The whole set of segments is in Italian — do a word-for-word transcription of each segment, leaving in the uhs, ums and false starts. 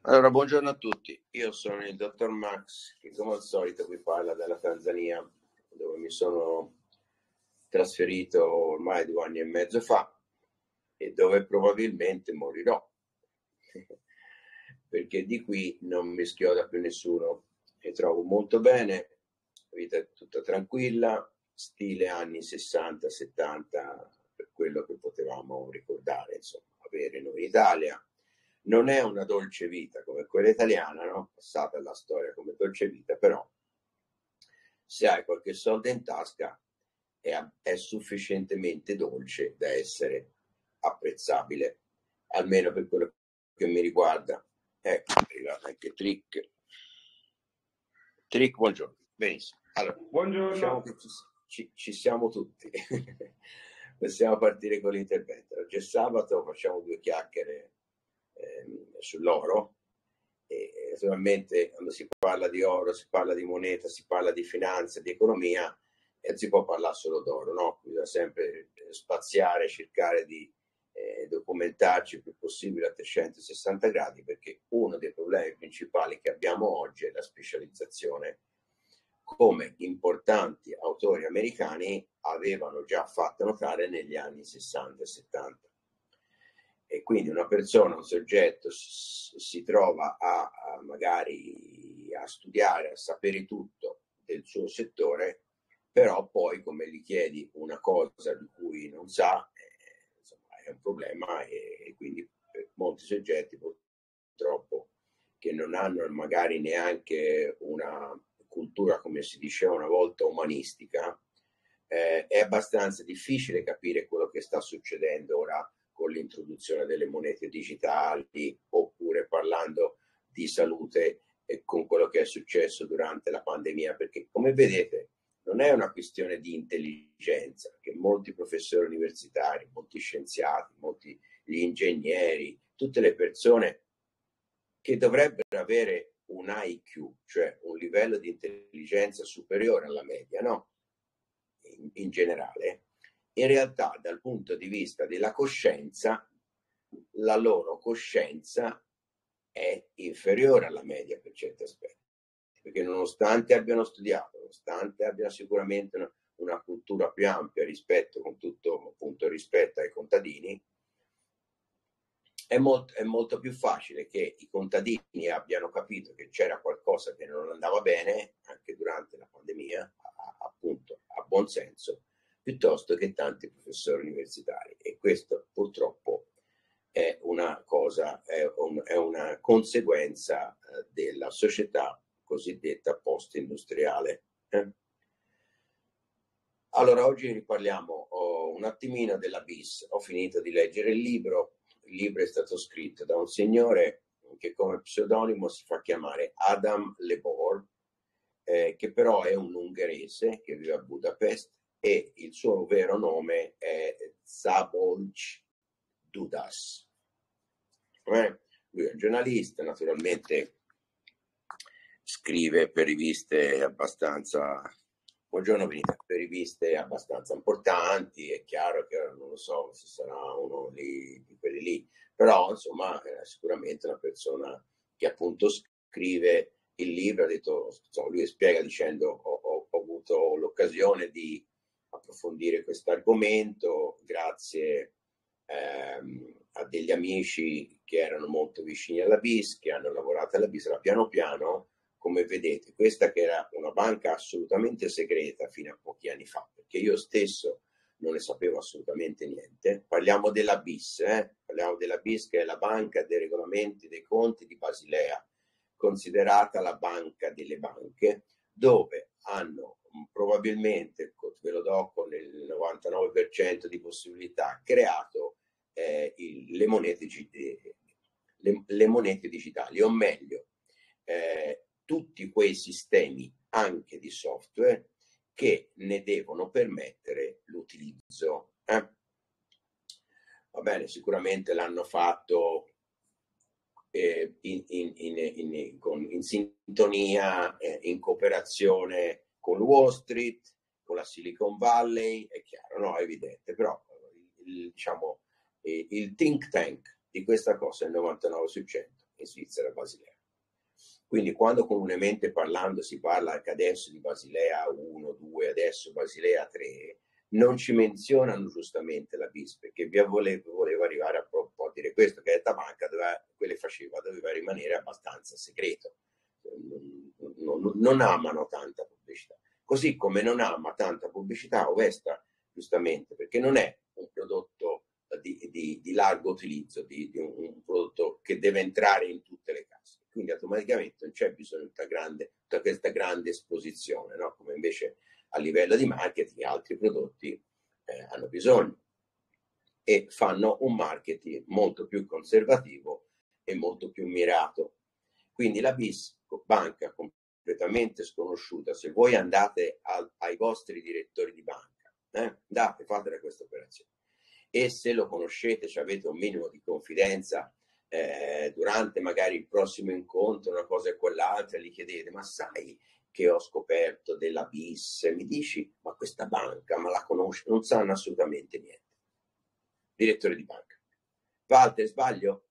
Allora, buongiorno a tutti. Io sono il dottor Max, che come al solito vi parla dalla Tanzania, dove mi sono trasferito ormai due anni e mezzo fa e dove probabilmente morirò, perché di qui non mi schioda più nessuno. Mi trovo molto bene, la vita è tutta tranquilla, stile anni sessanta settanta, per quello che potevamo ricordare, insomma, avere noi in Italia. Non è una dolce vita come quella italiana, no? Passata alla storia come dolce vita, però se hai qualche soldo in tasca è, è sufficientemente dolce da essere apprezzabile, almeno per quello che mi riguarda. Ecco, è arrivato anche Trick. Trick, buongiorno. Benissimo. Allora, buongiorno. Diciamo che ci, ci, ci siamo tutti. Possiamo partire con l'intervento. Oggi è sabato, facciamo due chiacchiere sull'oro e naturalmente quando si parla di oro, si parla di moneta, si parla di finanza, di economia e si può parlare solo d'oro, no? Bisogna sempre spaziare, cercare di eh, documentarci il più possibile a trecentosessanta gradi, perché uno dei problemi principali che abbiamo oggi è la specializzazione, come importanti autori americani avevano già fatto notare negli anni sessanta e settanta. E quindi una persona, un soggetto si trova a, a magari a studiare, a sapere tutto del suo settore, però poi come gli chiedi una cosa di cui non sa, eh, insomma, è un problema e, e quindi per molti soggetti purtroppo che non hanno magari neanche una cultura, come si diceva una volta, umanistica, eh, è abbastanza difficile capire quello che sta succedendo ora con l'introduzione delle monete digitali, oppure parlando di salute e con quello che è successo durante la pandemia, perché come vedete non è una questione di intelligenza, che molti professori universitari, molti scienziati, molti gli ingegneri, tutte le persone che dovrebbero avere un I Q, cioè un livello di intelligenza superiore alla media, no? In, in generale, in realtà dal punto di vista della coscienza, la loro coscienza è inferiore alla media per certi aspetti, perché nonostante abbiano studiato, nonostante abbiano sicuramente una, una cultura più ampia rispetto, con tutto appunto rispetto ai contadini, è molto, è molto più facile che i contadini abbiano capito che c'era qualcosa che non andava bene anche durante la pandemia, appunto a buon senso, piuttosto che tanti professori universitari. E questo purtroppo è una cosa, è, un, è una conseguenza eh, della società cosiddetta post-industriale. Eh? Allora, oggi riparliamo oh, un attimino della B I S. Ho finito di leggere il libro. Il libro è stato scritto da un signore che come pseudonimo si fa chiamare Adam Lebor, eh, che però è un ungherese che vive a Budapest e il suo vero nome è Szabolcs Dudas. Eh? Lui è un giornalista, naturalmente scrive per riviste abbastanza, buongiorno Benita, per riviste abbastanza importanti. È chiaro che non lo so se sarà uno lì, di quelli lì, però insomma è sicuramente una persona che appunto scrive il libro. Ha detto, insomma, lui spiega dicendo ho, ho, ho avuto l'occasione di approfondire questo argomento grazie ehm, a degli amici che erano molto vicini alla B I S, che hanno lavorato alla B I S, ma piano piano, come vedete, questa che era una banca assolutamente segreta fino a pochi anni fa, perché io stesso non ne sapevo assolutamente niente. Parliamo della B I S, eh? Parliamo della B I S, che è la banca dei regolamenti dei conti di Basilea, considerata la banca delle banche, dove hanno probabilmente, ve lo do con il novantanove per cento di possibilità, creato eh, il, le, monete, le, le monete digitali, o meglio, eh, tutti quei sistemi anche di software che ne devono permettere l'utilizzo. Eh? Va bene, sicuramente l'hanno fatto eh, in, in, in, in, con, in sintonia, eh, in cooperazione con Wall Street, con la Silicon Valley, è chiaro, no? È evidente, però il, diciamo, eh, il think tank di questa cosa è il novantanove per cento. in Svizzera, Basilea. Quindi quando comunemente parlando si parla anche adesso di Basilea uno, due, adesso Basilea tre, non ci menzionano giustamente la B I S, perché via voleva, voleva arrivare a, po' a dire questo, che la banca doveva, quelle faceva, doveva rimanere abbastanza segreto. Non, non, non amano tanta pubblicità. Così come non ama tanta pubblicità Ovesta, giustamente, perché non è un prodotto di, di, di largo utilizzo, di, di un, un prodotto che deve entrare in tutte le case. Quindi automaticamente non c'è bisogno di tutta, grande, tutta questa grande esposizione, no? Come invece a livello di marketing altri prodotti eh, hanno bisogno e fanno un marketing molto più conservativo e molto più mirato. Quindi la B I S, banca completamente sconosciuta, se voi andate a, ai vostri direttori di banca, eh, andate, fate questa operazione, e se lo conoscete, cioè avete un minimo di confidenza, eh, durante magari il prossimo incontro, una cosa e quell'altra, gli chiedete, ma sai che ho scoperto della B I S? Mi dici, ma questa banca, ma la conosci? Non sanno assolutamente niente. Direttore di banca. Walter, sbaglio?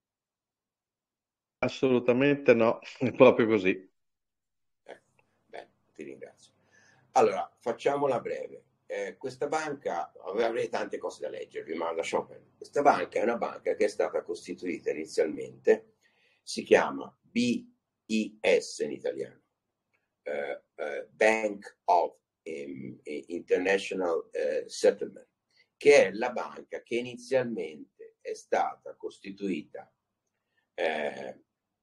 Assolutamente no, è proprio così. Ecco, bene, ti ringrazio. Allora, facciamola breve. Eh, questa banca, avrei tante cose da leggervi, ma lasciamo perdere. Questa banca è una banca che è stata costituita inizialmente, si chiama B I S in italiano, uh, uh, Bank of um, International uh, Settlement, che è la banca che inizialmente è stata costituita eh,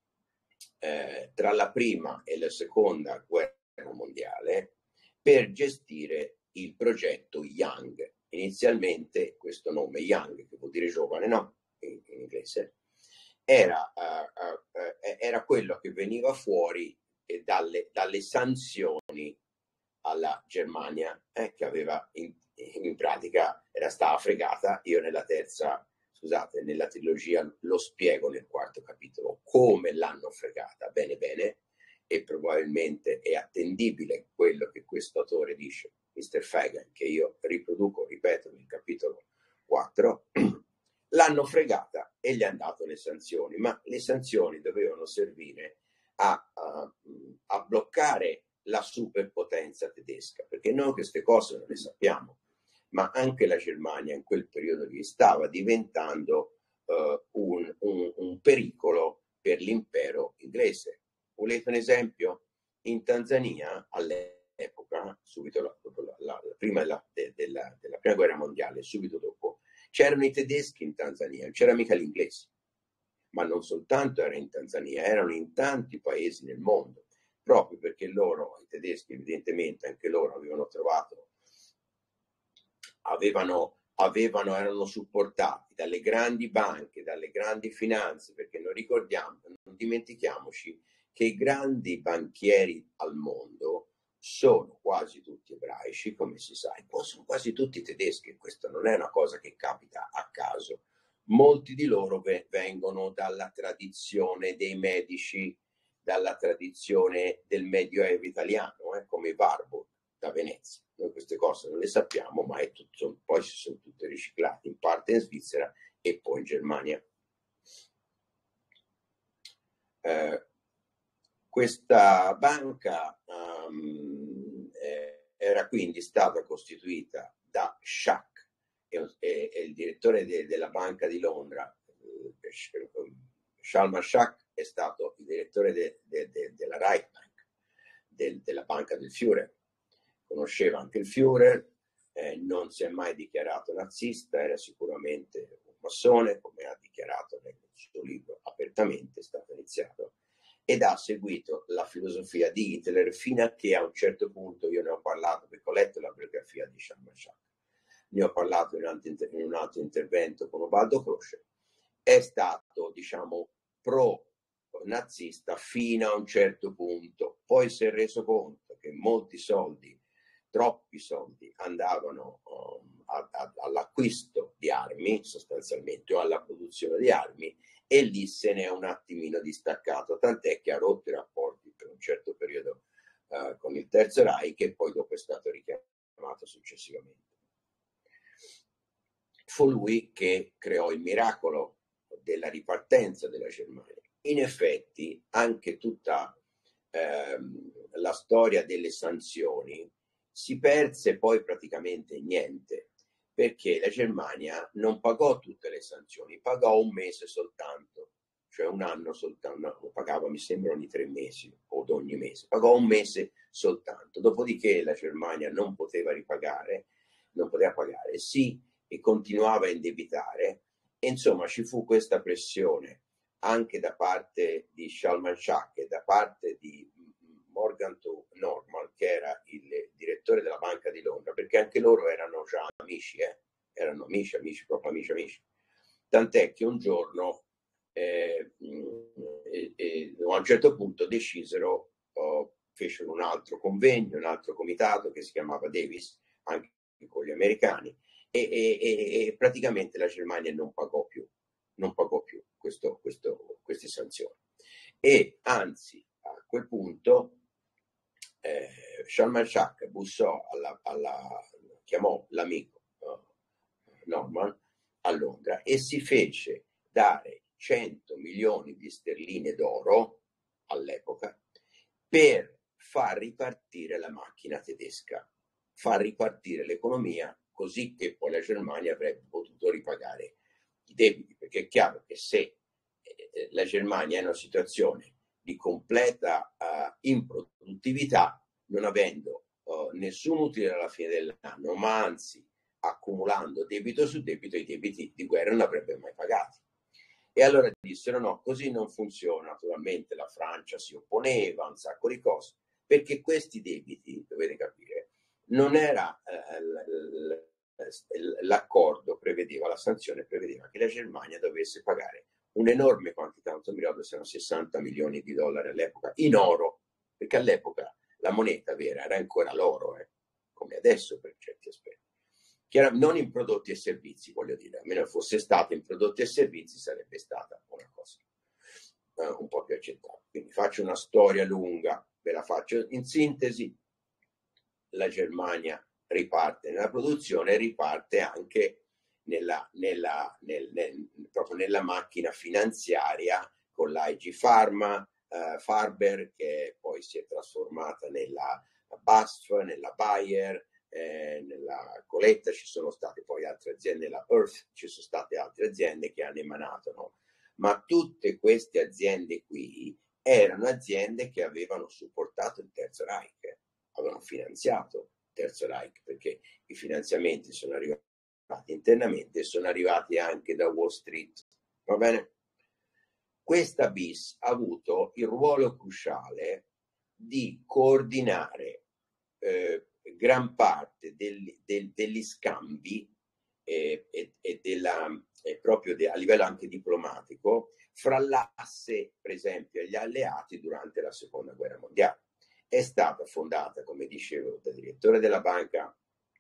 eh, tra la prima e la seconda guerra mondiale per gestire il progetto Young. Inizialmente questo nome Young, che vuol dire giovane, no? In, in inglese, era, uh, uh, uh, era quello che veniva fuori eh, dalle, dalle sanzioni alla Germania, eh, che aveva in, in pratica era stata fregata. Io nella terza, scusate, nella trilogia lo spiego nel quarto capitolo come l'hanno fregata bene bene, e probabilmente è attendibile quello che questo autore dice, mister Fagan, che io riproduco, ripeto, nel capitolo quattro. L'hanno fregata e gli hanno dato le sanzioni, ma le sanzioni dovevano servire a, a, a bloccare la superpotenza tedesca, perché noi queste cose non le sappiamo, ma anche la Germania in quel periodo lì stava diventando uh, un, un, un pericolo per l'impero inglese. Volete un esempio? In Tanzania all'epoca, subito la, la, la, la prima della, de, della, della prima guerra mondiale, subito dopo, c'erano i tedeschi in Tanzania, non c'era mica gli inglesi, ma non soltanto era in Tanzania, erano in tanti paesi nel mondo, proprio perché loro, i tedeschi evidentemente anche loro avevano trovato, avevano, avevano, erano supportati dalle grandi banche, dalle grandi finanze, perché non ricordiamo, non dimentichiamoci che i grandi banchieri al mondo sono quasi tutti ebraici, come si sa, e poi sono quasi tutti tedeschi. Questo non è una cosa che capita a caso. Molti di loro ve- vengono dalla tradizione dei medici, dalla tradizione del Medioevo italiano, eh, come Warburg da Venezia. Noi queste cose non le sappiamo, ma è tutto, poi si sono tutte riciclate, in parte in Svizzera e poi in Germania. Eh, questa banca um, eh, era quindi stata costituita da Schack, e, e, e il direttore de, della Banca di Londra, eh, Shalman Schack, è stato il direttore de, de, de, della Reichsbank, de, della banca del Führer. Conosceva anche il Führer, eh, non si è mai dichiarato nazista, era sicuramente un massone, come ha dichiarato nel suo libro apertamente, è stato iniziato, ed ha seguito la filosofia di Hitler fino a che a un certo punto, io ne ho parlato perché ho letto la biografia di Shalman Schack, ne ho parlato in un altro, in un altro intervento con Ubaldo Croce, è stato, diciamo, pro-nazista fino a un certo punto, poi si è reso conto che molti soldi, troppi soldi, andavano um, a, a, all'acquisto di armi, sostanzialmente, o alla produzione di armi, e lì se ne è un attimino distaccato, tant'è che ha rotto i rapporti per un certo periodo uh, con il Terzo Reich, e poi dopo è stato richiamato successivamente. Fu lui che creò il miracolo della ripartenza della Germania. in effetti anche tutta ehm, la storia delle sanzioni si perse poi praticamente niente, perché la Germania non pagò tutte le sanzioni, pagò un mese soltanto, cioè un anno soltanto, no, pagava mi sembra ogni tre mesi o ogni mese, pagò un mese soltanto, dopodiché la Germania non poteva ripagare, non poteva pagare, sì, e continuava a indebitare, e insomma ci fu questa pressione anche da parte di Salman Shah e da parte di Morgan Norman, che era il direttore della Banca di Londra, perché anche loro erano già amici, eh? erano amici, amici, proprio amici, amici. Tant'è che un giorno, eh, eh, eh, a un certo punto decisero, oh, fecero un altro convegno, un altro comitato che si chiamava Davis, anche con gli americani, e, e, e praticamente la Germania non pagò più, non pagò più questo, questo, queste sanzioni. E anzi, a quel punto eh, Salman Shah bussò alla, alla, chiamò l'amico uh, Norman a Londra e si fece dare cento milioni di sterline d'oro all'epoca per far ripartire la macchina tedesca, far ripartire l'economia, così che poi la Germania avrebbe potuto ripagare i debiti, perché è chiaro che se eh, la Germania è in una situazione di completa uh, improduttività, non avendo uh, nessun utile alla fine dell'anno, ma anzi accumulando debito su debito, i debiti di guerra non avrebbe mai pagati. E allora dissero no, così non funziona. Naturalmente la Francia si opponeva a un sacco di cose, perché questi debiti, dovete capire, non era eh, l'accordo prevedeva, la sanzione prevedeva che la Germania dovesse pagare un'enorme quantità, non so, mi ricordo se erano sessanta milioni di dollari all'epoca, in oro, perché all'epoca la moneta vera era ancora l'oro, eh, come adesso per certi aspetti. Chiaro, non in prodotti e servizi, voglio dire, almeno fosse stato in prodotti e servizi sarebbe stata una cosa uh, un po' più accettabile. Quindi faccio una storia lunga, ve la faccio in sintesi. La Germania riparte nella produzione e riparte anche nella, nella, nel, nel, proprio nella macchina finanziaria con l'I G Pharma, uh, Farber, che poi si è trasformata nella B A S F, nella Bayer, Eh, nella Coletta ci sono state poi altre aziende, nella Earth ci sono state altre aziende che hanno emanato, no? Ma tutte queste aziende qui erano aziende che avevano supportato il Terzo Reich, eh? avevano finanziato il Terzo Reich, perché i finanziamenti sono arrivati internamente e sono arrivati anche da Wall Street, va bene? Questa B I S ha avuto il ruolo cruciale di coordinare eh, gran parte del, del, degli scambi eh, e, e della, eh, proprio de, a livello anche diplomatico fra l'asse, per esempio, agli alleati durante la seconda guerra mondiale. È stata fondata, come dicevo, dal direttore della banca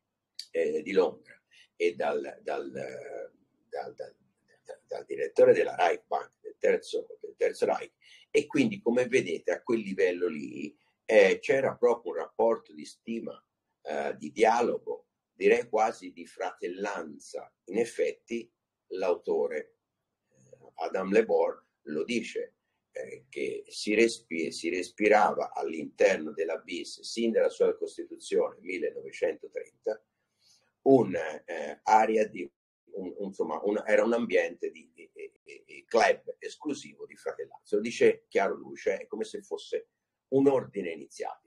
eh, di Londra e dal, dal, dal, dal, dal direttore della Reich Bank del terzo, del terzo Reich, e quindi, come vedete, a quel livello lì eh, c'era proprio un rapporto di stima, Uh, di dialogo, direi quasi di fratellanza. In effetti l'autore uh, Adam Lebor lo dice eh, che si, respi- si respirava all'interno della B I S sin dalla sua Costituzione millenovecentotrenta un'area eh, di un, insomma un, era un ambiente di, di, di, di club esclusivo di fratellanza. Lo dice chiaro luce, è come se fosse un ordine iniziatico.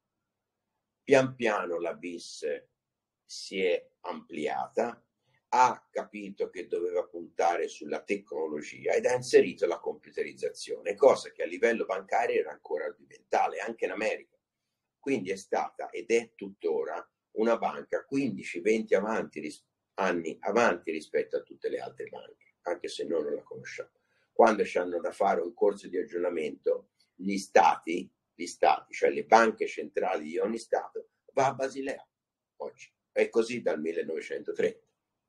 Pian piano la B I S si è ampliata, ha capito che doveva puntare sulla tecnologia ed ha inserito la computerizzazione, cosa che a livello bancario era ancora rudimentale, anche in America. Quindi è stata ed è tuttora una banca quindici venti avanti, anni avanti rispetto a tutte le altre banche, anche se noi non la conosciamo. Quando ci hanno da fare un corso di aggiornamento, gli stati gli stati, cioè le banche centrali di ogni stato, va a Basilea oggi. È così dal millenovecentotrenta.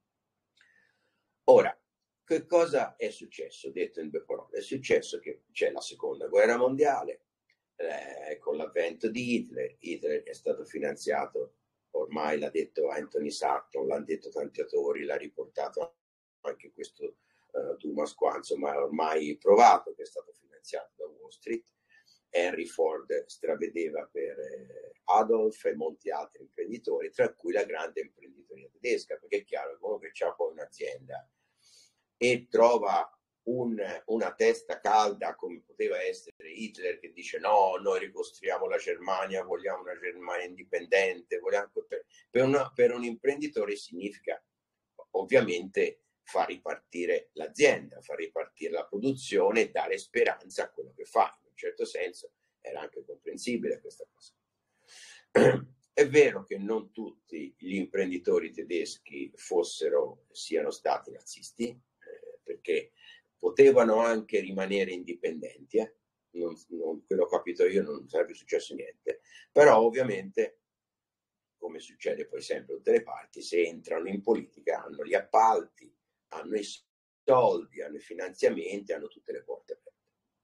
Ora, che cosa è successo? Detto in due parole, è successo che c'è la seconda guerra mondiale, eh, con l'avvento di Hitler. Hitler è stato finanziato, ormai l'ha detto Anthony Sutton, l'hanno detto tanti autori, l'ha riportato anche questo uh, Thomas Qua, insomma è ormai provato che è stato finanziato finanziato da Wall Street. Henry Ford stravedeva per eh, Adolf e molti altri imprenditori, tra cui la grande imprenditoria tedesca, perché è chiaro che uno che ha poi un'azienda e trova un, una testa calda come poteva essere Hitler, che dice no, noi ricostruiamo la Germania, vogliamo una Germania indipendente, vogliamo... per, per, una, per un imprenditore significa ovviamente far ripartire l'azienda, far ripartire la produzione e dare speranza a quello che fa. In un certo senso era anche comprensibile questa cosa. È vero che non tutti gli imprenditori tedeschi fossero, siano stati nazisti, eh, perché potevano anche rimanere indipendenti, eh? non, non, quello che ho capito io non sarebbe successo niente, però ovviamente, come succede poi sempre da tutte le parti, se entrano in politica hanno gli appalti, hanno i soldi, hanno i finanziamenti, hanno tutte le porte aperte.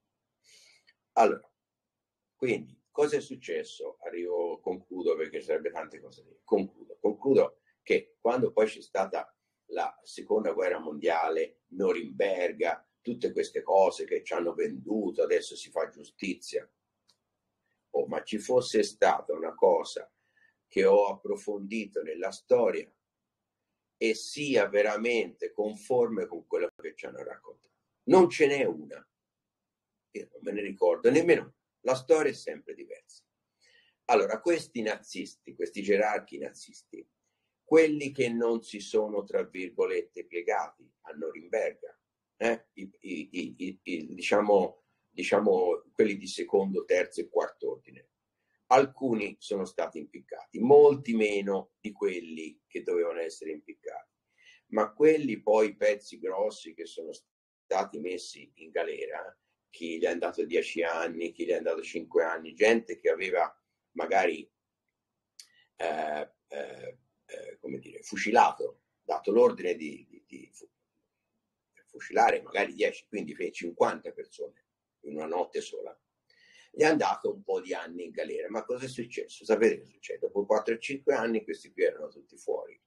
Allora, quindi, cosa è successo? Arrivo, concludo perché sarebbe tante cose da dire. Concludo, concludo che quando poi c'è stata la seconda guerra mondiale, Norimberga, tutte queste cose che ci hanno venduto, adesso si fa giustizia. Oh, ma ci fosse stata una cosa che ho approfondito nella storia e sia veramente conforme con quello che ci hanno raccontato. Non ce n'è una. Io non me ne ricordo nemmeno. La storia è sempre diversa. Allora, questi nazisti, questi gerarchi nazisti, quelli che non si sono, tra virgolette, piegati a Norimberga, eh? I, i, i, i, diciamo, diciamo quelli di secondo, terzo e quarto ordine, alcuni sono stati impiccati, molti meno di quelli che dovevano essere impiccati, ma quelli poi pezzi grossi che sono stati messi in galera, chi gli è andato dieci anni, chi gli è andato cinque anni, gente che aveva magari eh, eh, eh, come dire, fucilato, dato l'ordine di, di, di fucilare magari dieci, quindi cinquanta persone in una notte sola, gli hanno dato un po' di anni in galera. Ma cosa è successo? Sapete che succede? Dopo quattro o cinque anni questi qui erano tutti fuori.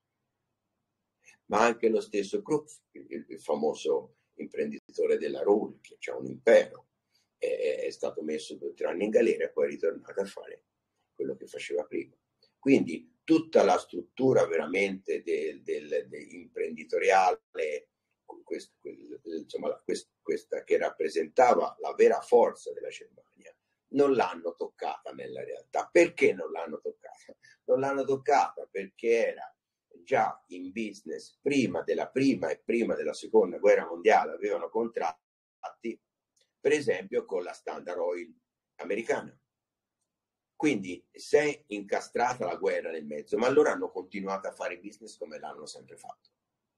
Ma anche lo stesso Krupf, il, il famoso imprenditore della Ruhr, che ha un impero, è, è stato messo due o tre anni in galera e poi è ritornato a fare quello che faceva prima. Quindi tutta la struttura veramente del, del, dell'imprenditoriale, quest, quel, insomma, quest, questa che rappresentava la vera forza della Germania, non l'hanno toccata nella realtà. Perché non l'hanno toccata? Non l'hanno toccata perché era già in business prima della prima e prima della seconda guerra mondiale, avevano contratti, per esempio, con la Standard Oil americana. Quindi si è incastrata la guerra nel mezzo, ma allora hanno continuato a fare business come l'hanno sempre fatto.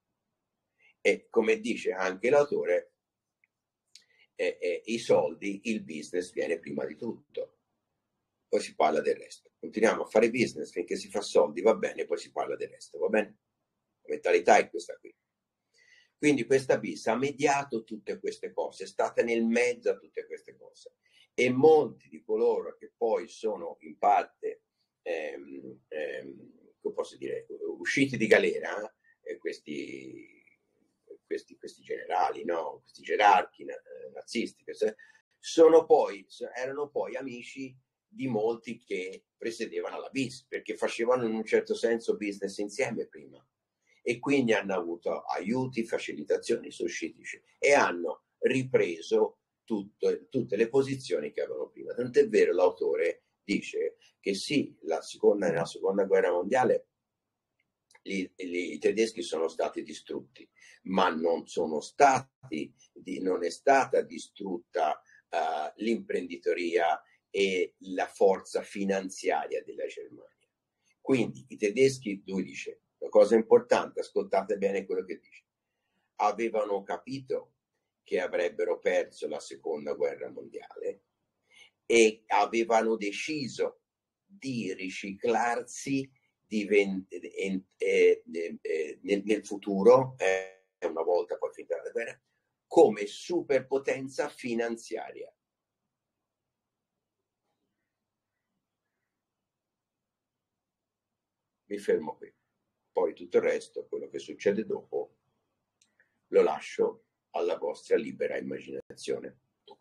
E come dice anche l'autore, eh, eh, i soldi, il business viene prima di tutto, poi si parla del resto. Continuiamo a fare business finché si fa soldi, va bene, poi si parla del resto, va bene? La mentalità è questa qui. Quindi questa bis ha mediato tutte queste cose, è stata nel mezzo a tutte queste cose. E molti di coloro che poi sono in parte, ehm, ehm, come posso dire, usciti di galera, eh, questi, questi, questi generali, no? Questi gerarchi eh, nazisti, sono poi, erano poi amici di molti che presiedevano la bis, perché facevano in un certo senso business insieme prima. E quindi hanno avuto aiuti, facilitazioni, suscitici e hanno ripreso tutto, tutte le posizioni che avevano prima. Tant'è vero, l'autore dice che sì, la seconda, nella seconda guerra mondiale gli, gli, i tedeschi sono stati distrutti, ma non sono stati, non è stata distrutta uh, l'imprenditoria e la forza finanziaria della Germania. Quindi i tedeschi, lui dice, la cosa importante, ascoltate bene quello che dice, avevano capito che avrebbero perso la seconda guerra mondiale e avevano deciso di riciclarsi divent- eh, eh, eh, nel, nel futuro, eh, una volta poi finita la guerra, come superpotenza finanziaria. Mi fermo qui. Poi tutto il resto, quello che succede dopo, lo lascio alla vostra libera immaginazione.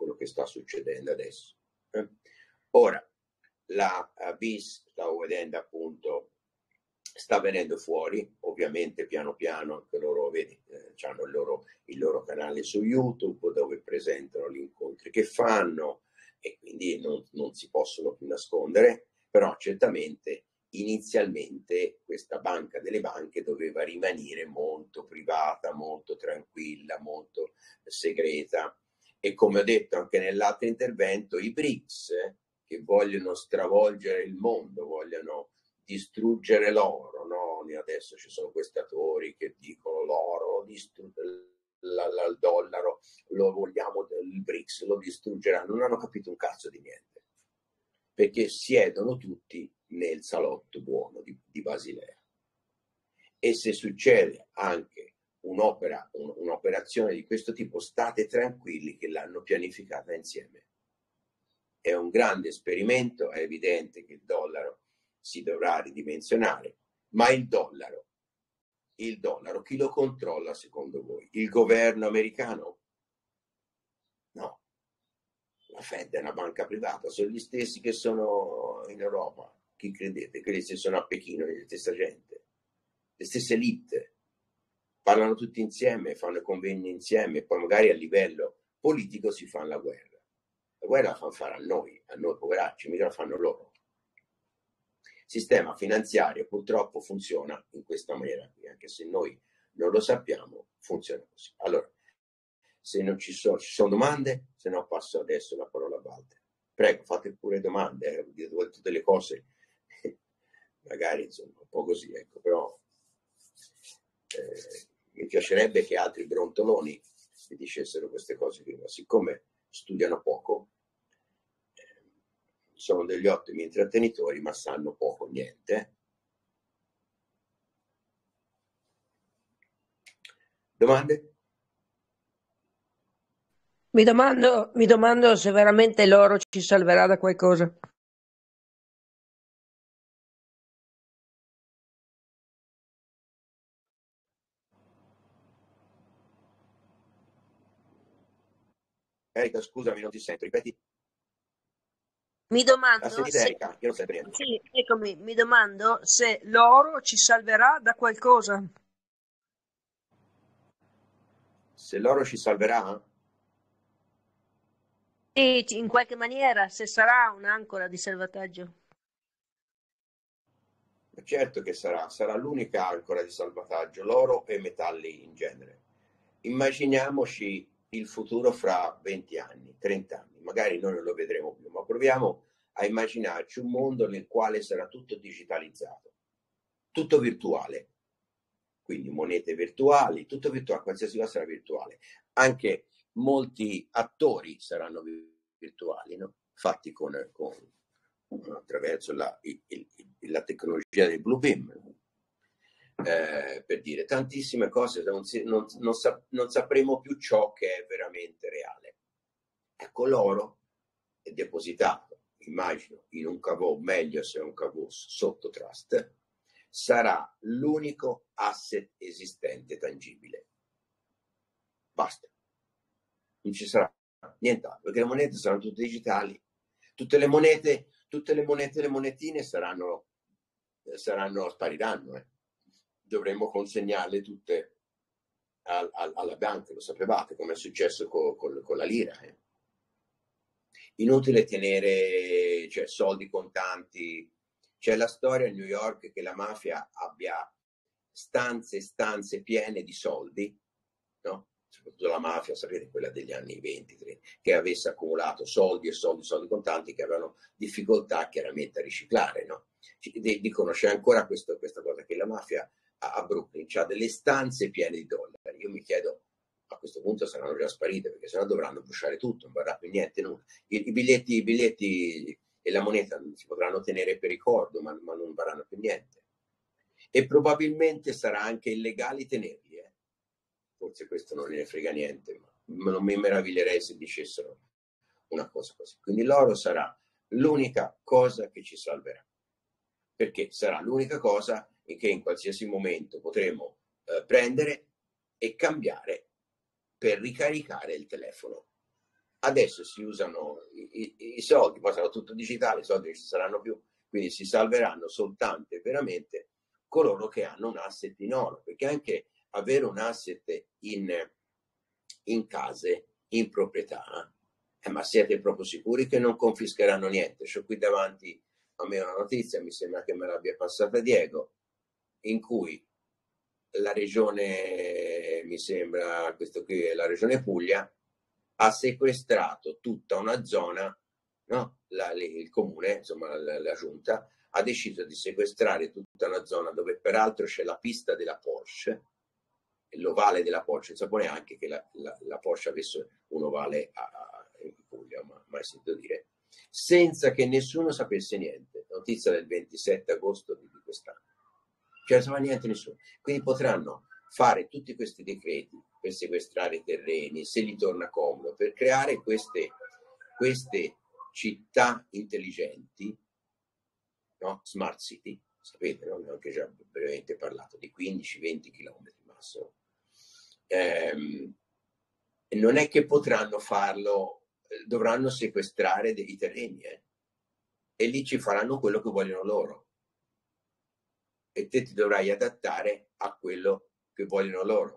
quello che sta succedendo adesso. Eh? Ora, la uh, B I S, stavo vedendo appunto, sta venendo fuori, ovviamente piano piano, anche loro, vedi, eh, hanno il loro, il loro canale su YouTube dove presentano gli incontri che fanno e quindi non, non si possono più nascondere, però certamente inizialmente questa banca delle banche doveva rimanere molto privata, molto tranquilla, molto segreta e come ho detto anche nell'altro intervento, i B R I C S eh, che vogliono stravolgere il mondo, vogliono distruggere l'oro, no? Adesso ci sono questi attori che dicono l'oro, distrugge il dollaro, lo vogliamo, il B R I C S lo distruggeranno, non hanno capito un cazzo di niente, perché siedono tutti nel salotto buono di, di Basilea. E se succede anche un'opera, un, un'operazione di questo tipo, state tranquilli che l'hanno pianificata insieme. È un grande esperimento, è evidente che il dollaro si dovrà ridimensionare, ma il dollaro, il dollaro, chi lo controlla secondo voi? Il governo americano? No, la Fed è una banca privata, sono gli stessi che sono in Europa. Chi credete? Quelli che sono a Pechino, la stessa gente, le stesse elite, parlano tutti insieme, fanno convegni insieme e poi magari a livello politico si fanno la guerra. La guerra la fanno fare a noi, a noi poveracci, mica la fanno loro. Il sistema finanziario purtroppo funziona in questa maniera qui, anche se noi non lo sappiamo, funziona così. Allora, se non ci sono, ci sono domande, se no passo adesso la parola a Walter. Prego, fate pure domande, eh, dite tutte le cose, magari insomma un po' così, ecco, però eh, mi piacerebbe che altri brontoloni mi dicessero queste cose qui, ma siccome studiano poco, eh, sono degli ottimi intrattenitori, ma sanno poco, niente. Domande? Mi domando, mi domando se veramente l'oro ci salverà da qualcosa. Erika, scusami, non ti sento, ripeti. Mi La domando sentite se, Erika? Io non sento niente. sì, eccomi, mi domando se l'oro ci salverà da qualcosa. Se l'oro ci salverà? Sì, in qualche maniera, se sarà un'ancora di salvataggio. Certo che sarà, sarà l'unica ancora di salvataggio, l'oro e i metalli in genere. Immaginiamoci il futuro fra venti anni, trenta anni, magari noi non lo vedremo più, ma proviamo a immaginarci un mondo nel quale sarà tutto digitalizzato, tutto virtuale, quindi monete virtuali, tutto virtuale, qualsiasi cosa sarà virtuale. Anche molti attori saranno virtuali, no? Fatti con, con attraverso la, il, il, la tecnologia del Blue Beam, eh, per dire tantissime cose, non, si, non, non, sa, non sapremo più ciò che è veramente reale. Ecco, l'oro è depositato, immagino, in un cavò, meglio se è un cavò sotto trust, sarà l'unico asset esistente tangibile. Basta. Non ci sarà nient'altro, perché le monete saranno tutte digitali. Tutte le monete, tutte le monete, le monetine saranno, saranno spariranno. Eh. Dovremmo consegnarle tutte al, al, alla banca, lo sapevate, come è successo con, con, con la lira. Eh. Inutile tenere cioè, soldi contanti. C'è la storia a New York che la mafia abbia stanze e stanze piene di soldi, no? Soprattutto la mafia, sapete, quella degli anni venti, trenta, che avesse accumulato soldi e soldi, soldi contanti, che avevano difficoltà chiaramente a riciclare, no? Dicono c'è ancora questo, questa cosa che la mafia a, a Brooklyn ha delle stanze piene di dollari. Io mi chiedo, a questo punto saranno già sparite, perché sennò dovranno bruciare tutto, non varrà più niente, nulla. I, i biglietti, i biglietti e la moneta si potranno tenere per ricordo, ma, ma non varranno più niente. E probabilmente sarà anche illegale tenerli, eh. Forse questo non ne frega niente, ma non mi meraviglierei se dicessero una cosa così. Quindi l'oro sarà l'unica cosa che ci salverà, perché sarà l'unica cosa che in qualsiasi momento potremo eh, prendere e cambiare per ricaricare il telefono. Adesso si usano i, i, i soldi, poi sarà tutto digitale, i soldi non ci saranno più, quindi si salveranno soltanto e veramente coloro che hanno un asset in oro, perché anche avere un asset in, in case, in proprietà, eh, ma siete proprio sicuri che non confischeranno niente? C'ho qui davanti a me una notizia, mi sembra che me l'abbia passata Diego, in cui la regione, mi sembra, questo qui è la regione Puglia, ha sequestrato tutta una zona, no? La, il comune, insomma la, la giunta, ha deciso di sequestrare tutta una zona dove peraltro c'è la pista della Porsche, l'ovale della Porsche, non sapevo neanche che la, la, la Porsche avesse un ovale a, a, in Puglia, ma mai sentito dire, senza che nessuno sapesse niente. Notizia del ventisette agosto di, di quest'anno. Cioè non sapeva niente nessuno. Quindi potranno fare tutti questi decreti per sequestrare i terreni, se gli torna comodo, per creare queste, queste città intelligenti, no? Smart city, sapete, no? Ne ho anche già brevemente parlato, di quindici venti chilometri massimo. Ehm, non è che potranno farlo, dovranno sequestrare dei terreni, eh? E lì ci faranno quello che vogliono loro. E te ti dovrai adattare a quello che vogliono loro.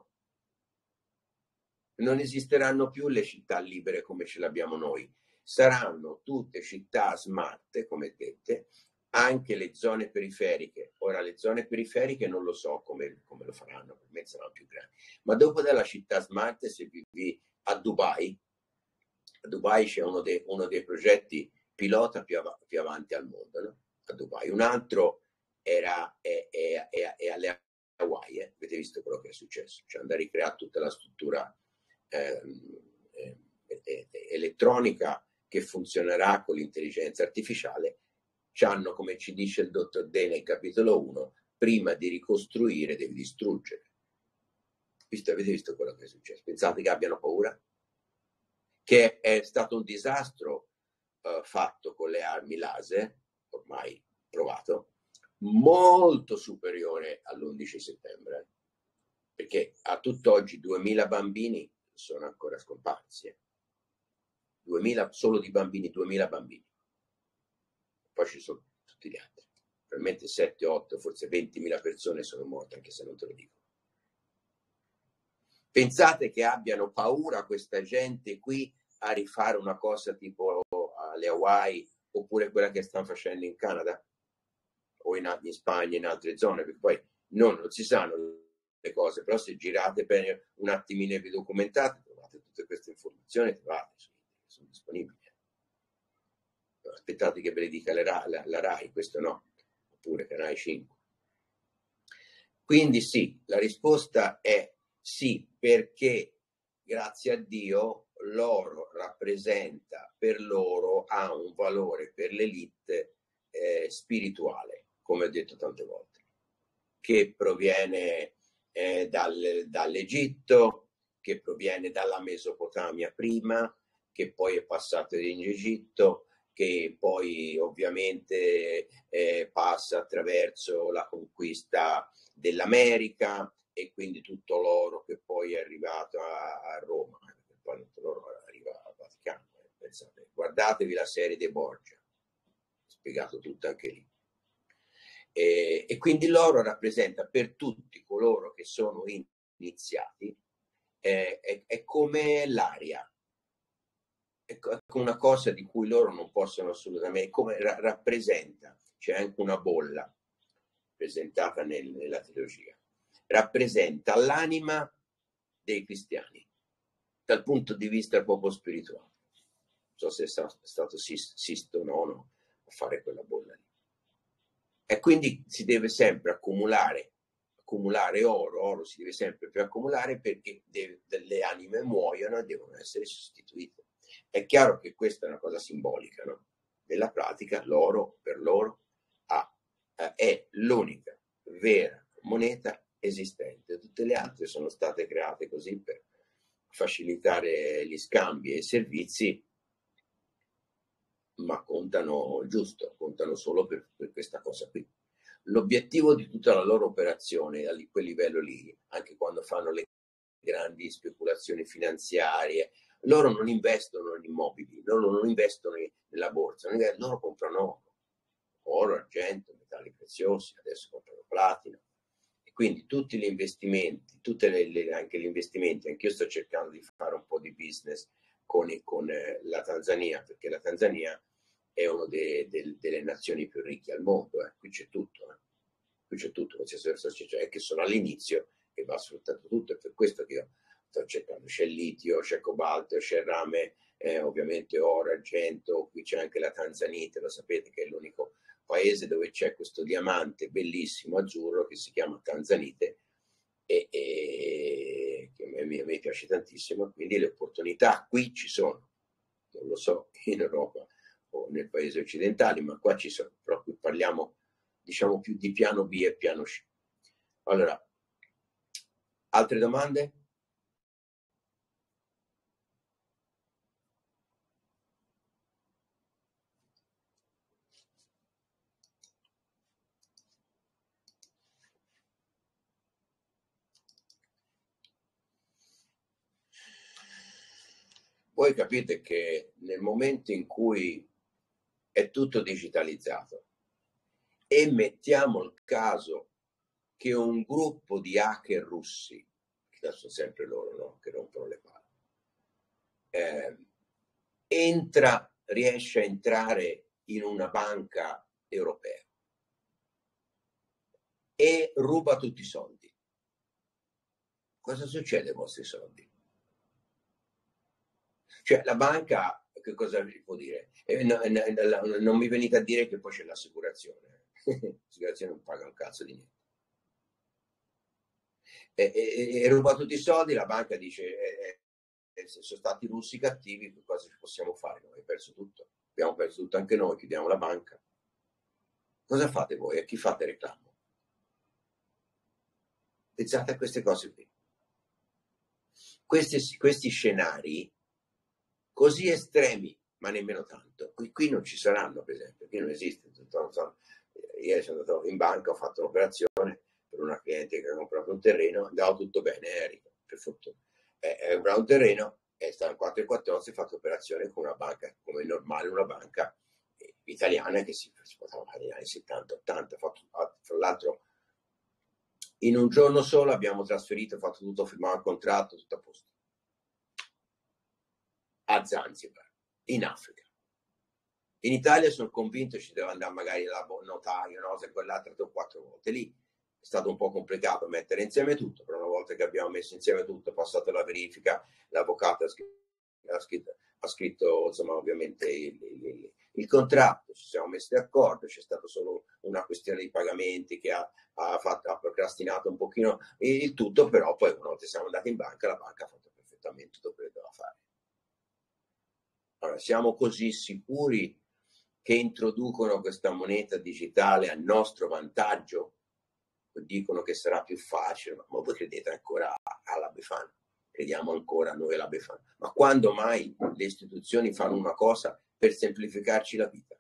Non esisteranno più le città libere come ce l'abbiamo noi, saranno tutte città smart, come dette, anche le zone periferiche. Ora le zone periferiche non lo so come, come lo faranno, per me saranno più grandi, ma dopo della città smart, se vivi a Dubai, a Dubai c'è uno, de, uno dei progetti pilota più, av- più avanti al mondo, no? A Dubai, un altro era è, è, è, è alle Hawaii, eh? Avete visto quello che è successo, cioè andare a ricreare tutta la struttura eh, eh, elettronica che funzionerà con l'intelligenza artificiale. C'hanno, come ci dice il dottor De nel capitolo uno, prima di ricostruire devi distruggere. Visto, avete visto quello che è successo? Pensate che abbiano paura? Che è stato un disastro uh, fatto con le armi laser, ormai provato, molto superiore all'undici settembre, perché a tutt'oggi duemila bambini sono ancora scomparsi, eh. duemila solo di bambini, duemila bambini, poi ci sono tutti gli altri, probabilmente sette, otto, forse ventimila persone sono morte, anche se non te lo dico. Pensate che abbiano paura questa gente qui a rifare una cosa tipo alle Hawaii, oppure quella che stanno facendo in Canada o in, in Spagna, in altre zone, perché poi non, non si sanno le cose, però se girate per un attimino e vi documentate, trovate tutte queste informazioni, trovate, sono disponibili. Aspettate che ve le dica la, la, la RAI, questo no, oppure Canale cinque. Quindi sì, la risposta è sì, perché grazie a Dio l'oro rappresenta per loro, ha un valore per l'elite eh, spirituale, come ho detto tante volte, che proviene eh, dal, dall'Egitto, che proviene dalla Mesopotamia prima, che poi è passato in Egitto, che poi ovviamente eh, passa attraverso la conquista dell'America e quindi tutto l'oro che poi è arrivato a, a Roma, perché poi tutto l'oro arriva al Vaticano. Eh, pensate, guardatevi la serie dei Borgia, spiegato tutto anche lì. E, e quindi l'oro rappresenta per tutti coloro che sono iniziati, eh, è, è come l'aria, è una cosa di cui loro non possono assolutamente, come ra- rappresenta, c'è anche una bolla presentata nel, nella teologia, rappresenta l'anima dei cristiani dal punto di vista proprio spirituale. Non so se è stato, è stato Sisto nono a fare quella bolla lì. E quindi si deve sempre accumulare, accumulare oro, oro si deve sempre più accumulare perché deve, delle anime muoiono e devono essere sostituite. È chiaro che questa è una cosa simbolica, no? Nella pratica l'oro per loro ha, eh, è l'unica vera moneta esistente. Tutte le altre sono state create così per facilitare gli scambi e i servizi, ma contano giusto, contano solo per, per questa cosa qui. L'obiettivo di tutta la loro operazione a quel livello lì, anche quando fanno le grandi speculazioni finanziarie loro non investono in immobili, loro non investono nella borsa, loro comprano oro, oro, argento, metalli preziosi, adesso comprano platino. E quindi tutti gli investimenti, tutte le, le, anche gli investimenti, anche io sto cercando di fare un po' di business con, con eh, la Tanzania, perché la Tanzania è una de, de, delle nazioni più ricche al mondo, eh. Qui c'è tutto, eh. Qui c'è tutto, cioè, è che sono all'inizio e va sfruttato tutto, è per questo che io sto cercando, c'è il litio, c'è cobalto, c'è il rame, eh, ovviamente oro, argento, qui c'è anche la tanzanite, lo sapete che è l'unico paese dove c'è questo diamante bellissimo azzurro che si chiama tanzanite e, e che a me, a me piace tantissimo, quindi le opportunità qui ci sono, non lo so in Europa o nei paesi occidentali, ma qua ci sono, però qui parliamo diciamo più di piano B e piano C. Allora, altre domande? Voi capite che nel momento in cui è tutto digitalizzato e mettiamo il caso che un gruppo di hacker russi, che sono sempre loro, no? Che rompono le palle, eh, entra, riesce a entrare in una banca europea e ruba tutti i soldi. Cosa succede ai vostri soldi? Cioè la banca, che cosa vi può dire? Eh, no, no, non mi venite a dire che poi c'è l'assicurazione. L'assicurazione non paga un cazzo di niente. E, e, e ruba tutti i soldi, la banca dice eh, eh, se sono stati i russi cattivi, che cosa ci possiamo fare? Noi abbiamo perso tutto, abbiamo perso tutto anche noi, chiudiamo la banca. Cosa fate voi? A chi fate reclamo? Pensate a queste cose qui. Questi, questi scenari così estremi, ma nemmeno tanto. Qui, qui non ci saranno, per esempio, qui non esiste. Non so, ieri sono andato in banca, ho fatto un'operazione per una cliente che ha comprato un terreno, andava tutto bene, Enrico, per fortuna. Ha eh, comprato un terreno, è stato in quattro e quattordici, ha fatto operazione con una banca, come è normale, una banca eh, italiana che si, si poteva fare negli anni settanta ottanta, fatto, tra l'altro in un giorno solo abbiamo trasferito, fatto tutto, firmato il contratto, tutto a posto. A Zanzibar, in Africa. In Italia sono convinto ci deve andare magari la notaio, no? Se quell'altra tre o quattro volte. Lì è stato un po' complicato mettere insieme tutto, però una volta che abbiamo messo insieme tutto, passato la verifica, l'avvocato ha scritto, ha scritto, ha scritto insomma, ovviamente il, il, il contratto, ci siamo messi d'accordo, c'è stata solo una questione di pagamenti che ha, ha, fatto, ha procrastinato un pochino il tutto, però poi una volta siamo andati in banca, la banca ha fatto perfettamente tutto quello che doveva fare. Allora, siamo così sicuri che introducono questa moneta digitale a nostro vantaggio? Dicono che sarà più facile, ma voi credete ancora alla Befana? Crediamo ancora noi alla Befana? Ma quando mai le istituzioni fanno una cosa per semplificarci la vita?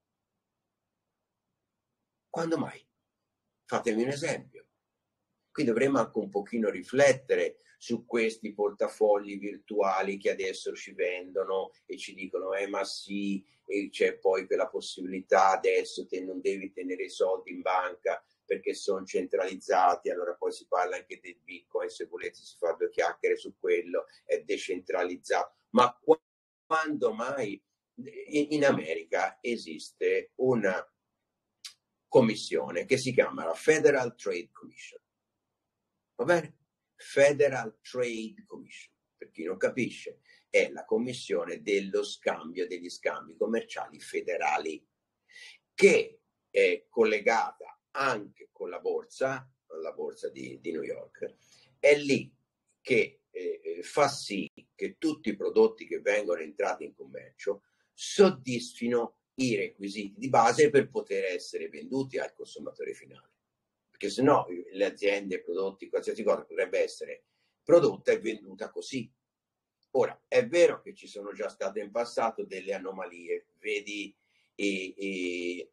Quando mai? Fatemi un esempio. Qui dovremmo anche un pochino riflettere su questi portafogli virtuali che adesso ci vendono e ci dicono eh ma sì, e c'è poi quella possibilità adesso te non devi tenere i soldi in banca perché sono centralizzati, allora poi si parla anche del Bitcoin, se volete si fa due chiacchiere su quello, è decentralizzato, ma quando mai in America esiste una commissione che si chiama la Federal Trade Commission. Va bene? Federal Trade Commission, per chi non capisce, è la commissione dello scambio, degli scambi commerciali federali, che è collegata anche con la borsa, la borsa di, di New York, è lì che eh, fa sì che tutti i prodotti che vengono entrati in commercio soddisfino i requisiti di base per poter essere venduti al consumatore finale. Perché se no le aziende, i prodotti, qualsiasi cosa potrebbe essere prodotta e venduta così. Ora, è vero che ci sono già state in passato delle anomalie, vedi e, e,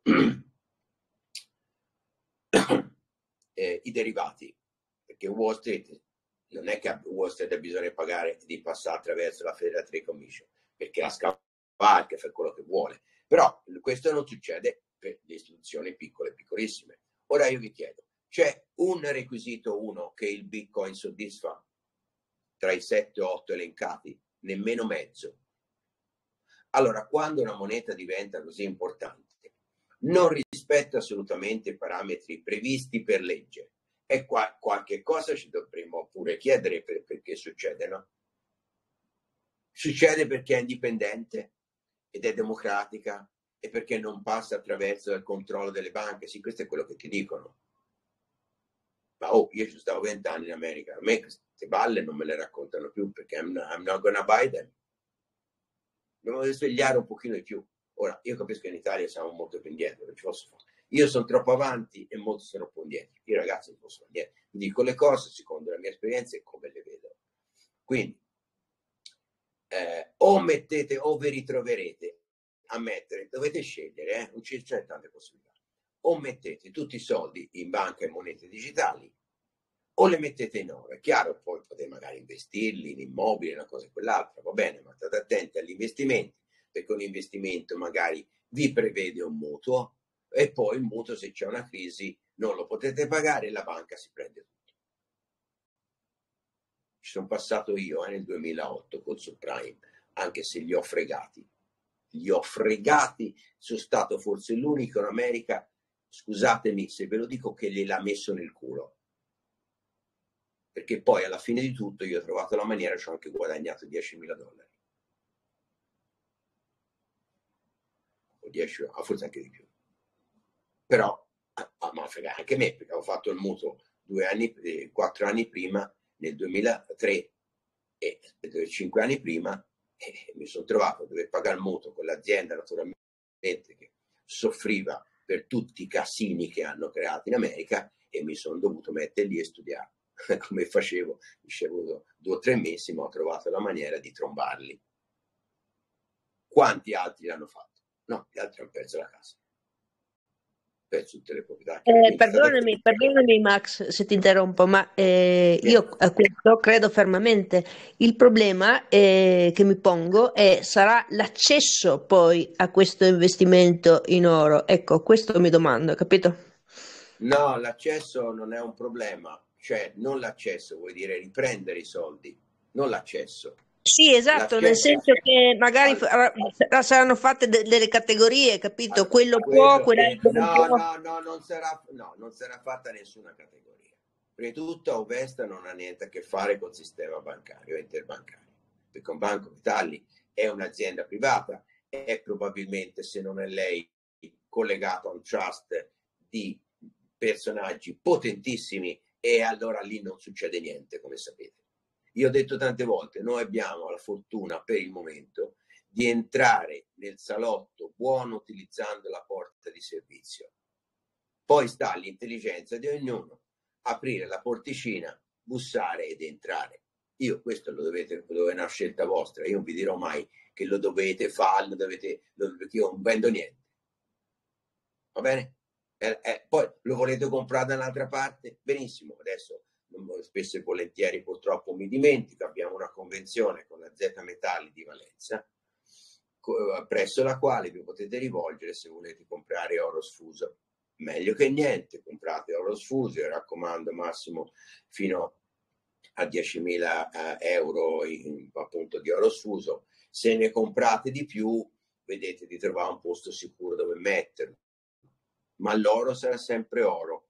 eh, i derivati, perché Wall Street non è che Wall Street ha bisogno di pagare, di passare attraverso la Federal Trade Commission, perché la scavalca, fa quello che vuole. Però questo non succede per le istituzioni piccole e piccolissime. Ora io vi chiedo, c'è un requisito uno che il Bitcoin soddisfa tra i sette o otto elencati? Nemmeno mezzo. Allora, quando una moneta diventa così importante, non rispetta assolutamente i parametri previsti per legge, e qua qualche cosa ci dovremmo pure chiedere per, perché succede, no? Succede perché è indipendente ed è democratica e perché non passa attraverso il controllo delle banche. Sì, questo è quello che ti dicono. Ma oh, io ci stavo vent'anni in America, a me queste balle non me le raccontano più perché I'm not, I'm not gonna buy them. Dobbiamo svegliare un pochino di più. Ora, io capisco che in Italia siamo molto più indietro, non ci posso fare. Io sono troppo avanti e molti sono troppo indietro. I ragazzi non possono fare niente. Vi dico le cose secondo la mia esperienza e come le vedo. Quindi, eh, o mettete o vi ritroverete a mettere, dovete scegliere, eh? Non ci sono tante possibilità. O mettete tutti i soldi in banca e monete digitali, o le mettete in oro. È chiaro, poi potete magari investirli in immobili, una cosa e quell'altra, va bene, ma state attenti agli investimenti, perché un investimento magari vi prevede un mutuo e poi il mutuo, se c'è una crisi, non lo potete pagare e la banca si prende tutto. Ci sono passato io eh, nel duemilaotto col subprime, anche se li ho fregati. Li ho fregati, sono stato forse l'unico in America, scusatemi se ve lo dico, che gliel'ha messo nel culo. Perché poi alla fine di tutto io ho trovato la maniera, ci ho anche guadagnato diecimila dollari. O dieci, forse anche di più. Però, ah, ma frega anche me, perché avevo fatto il mutuo due anni, eh, quattro anni prima, nel duemilatré, e cinque anni prima, e mi sono trovato a dover pagare il mutuo con l'azienda, naturalmente, che soffriva per tutti i casini che hanno creato in America, e mi sono dovuto mettere lì e studiare. Come facevo, mi ci è voluto due o tre mesi, ma ho trovato la maniera di trombarli. Quanti altri l'hanno fatto? No, gli altri hanno perso la casa, perso tutte le proprietà. Eh, perdonami, perdonami Max se ti interrompo, ma eh, io a questo credo fermamente. Il problema eh, che mi pongo è sarà l'accesso poi a questo investimento in oro. Ecco, questo mi domando, capito? No, l'accesso non è un problema, cioè non l'accesso, vuol dire riprendere i soldi, non l'accesso. Sì, esatto, nel senso che magari allora, saranno fatte de- delle categorie, capito? Allora, quello, quello può, che... quell'altro non no, può. no, no, non sarà, no, non sarà fatta nessuna categoria. Prima di tutto Ovesta non ha niente a che fare col sistema bancario, interbancario, perché un Banco d'Italia è un'azienda privata, è probabilmente, se non è lei, collegato a un trust di personaggi potentissimi, e allora lì non succede niente, come sapete. Io ho detto tante volte, noi abbiamo la fortuna per il momento di entrare nel salotto buono utilizzando la porta di servizio. Poi sta all'intelligenza di ognuno aprire la porticina, bussare ed entrare. Io questo lo dovete, è una scelta vostra, io non vi dirò mai che lo dovete fare, lo dovete, lo, perché io non vendo niente. Va bene? Eh, eh, poi lo volete comprare da un'altra parte? Benissimo, adesso spesso e volentieri purtroppo mi dimentico, abbiamo una convenzione con la Z Metalli di Valenza, presso la quale vi potete rivolgere se volete comprare oro sfuso. Meglio che niente, comprate oro sfuso, e raccomando massimo fino a diecimila euro in, appunto di oro sfuso. Se ne comprate di più, vedete di trovare un posto sicuro dove metterlo. Ma l'oro sarà sempre oro.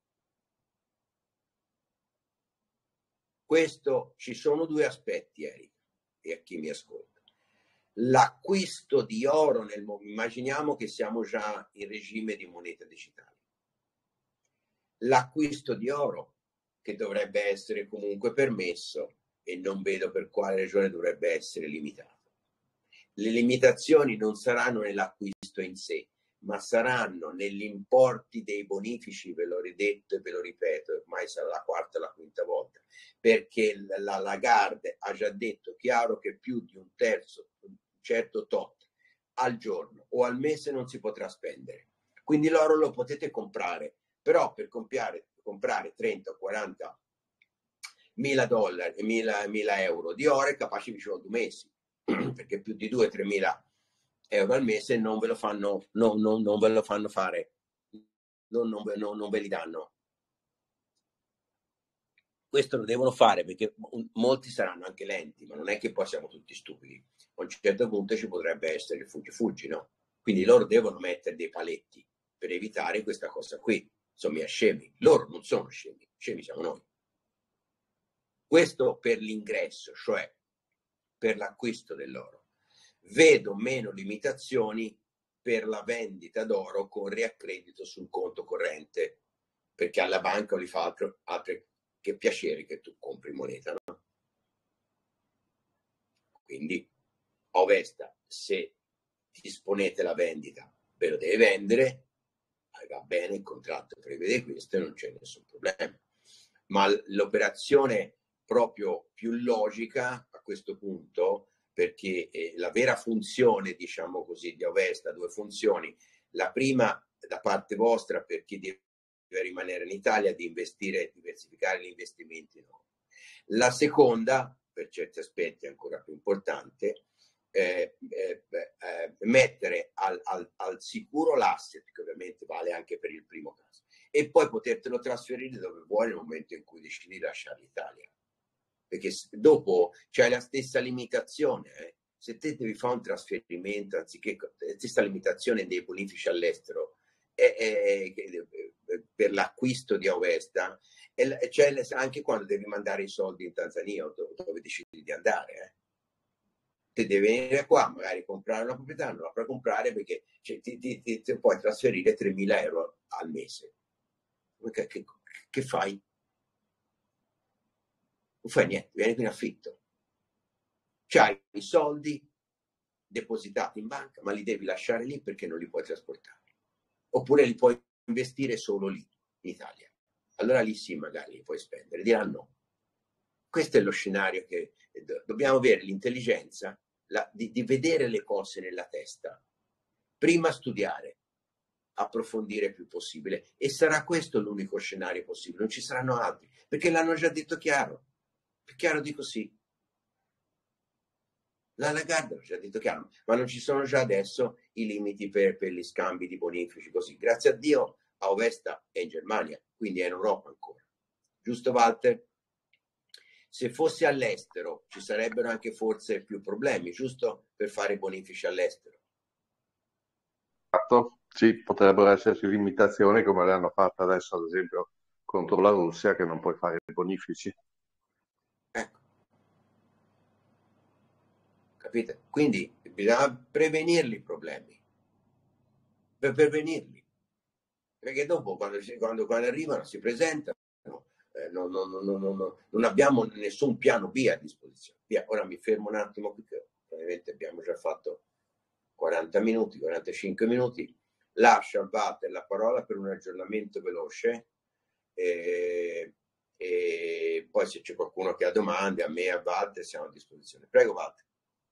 Questo, ci sono due aspetti, Erika, e a chi mi ascolta. L'acquisto di oro nel mondo, immaginiamo che siamo già in regime di moneta digitale. L'acquisto di oro, che dovrebbe essere comunque permesso, e non vedo per quale ragione dovrebbe essere limitato. Le limitazioni non saranno nell'acquisto in sé, ma saranno negli importi dei bonifici, ve l'ho ridetto e ve lo ripeto, ormai sarà la quarta o la quinta volta, perché la Lagarde ha già detto chiaro che più di un terzo, un certo tot al giorno o al mese non si potrà spendere. Quindi l'oro lo potete comprare, però per comprare, comprare trenta o quaranta mille dollari, mille euro di oro, è capace che ci sono due mesi, perché più di due tre mila euro al mese non ve lo fanno, no, no, non ve lo fanno fare, non, non, non, non ve li danno. Questo lo devono fare perché molti saranno anche lenti, ma non è che poi siamo tutti stupidi. A un certo punto ci potrebbe essere il fuggi-fuggi, no? Quindi loro devono mettere dei paletti per evitare questa cosa qui. Sono miei scemi. Loro non sono scemi, scemi siamo noi. Questo per l'ingresso, cioè per l'acquisto dell'oro. Vedo meno limitazioni per la vendita d'oro con riaccredito sul conto corrente, perché alla banca li fa altro, altre che piacere che tu compri moneta, no? Quindi Ovesta, se disponete la vendita, ve lo deve vendere, va bene, il contratto prevede questo e non c'è nessun problema. Ma l'operazione proprio più logica a questo punto, perché eh, la vera funzione, diciamo così, di Ovesta ha due funzioni. La prima da parte vostra, per chi deve rimanere in Italia, di investire, diversificare gli investimenti, no. La seconda, per certi aspetti ancora più importante, eh, eh, eh, mettere al, al, al sicuro l'asset, che ovviamente vale anche per il primo caso, e poi potertelo trasferire dove vuoi nel momento in cui decidi di lasciare l'Italia, perché dopo c'è la stessa limitazione, eh. Se te devi fare un trasferimento, anziché la stessa limitazione dei bonifici all'estero è, è, è, per l'acquisto di Ovesta, e c'è anche quando devi mandare i soldi in Tanzania o dove, dove decidi di andare, eh. Te devi venire qua, magari comprare una proprietà, non la puoi comprare perché cioè, ti, ti, ti, ti puoi trasferire tremila euro al mese. Che, che, che fai? Non fai niente, vieni qui in affitto. C'hai i soldi depositati in banca, ma li devi lasciare lì perché non li puoi trasportare. Oppure li puoi investire solo lì, in Italia. Allora lì sì, magari li puoi spendere. Diranno no. Questo è lo scenario che dobbiamo avere, l'intelligenza la, di, di vedere le cose nella testa. Prima studiare, approfondire il più possibile, e sarà questo l'unico scenario possibile, non ci saranno altri, perché l'hanno già detto chiaro. Più chiaro di così. La Lagarde l'ha già detto chiaro, ma non ci sono già adesso i limiti per, per gli scambi di bonifici così. Grazie a Dio a Ovesta è in Germania, quindi è in Europa ancora. Giusto, Walter? Se fosse all'estero ci sarebbero anche forse più problemi, giusto, per fare bonifici all'estero. Sì, potrebbero esserci limitazioni come le hanno fatte adesso, ad esempio, contro la Russia, che non puoi fare i bonifici. Ecco. Capite? Quindi bisogna prevenirli i problemi. Per prevenirli. Perché dopo, quando, quando, quando arrivano, si presentano, eh, non, non, non, non, non abbiamo nessun piano B a disposizione. Via, ora mi fermo un attimo, perché probabilmente abbiamo già fatto quaranta minuti, quarantacinque minuti. Lascio a Walter la parola per un aggiornamento veloce e, e poi se c'è qualcuno che ha domande, a me e a Walter siamo a disposizione. Prego, Walter.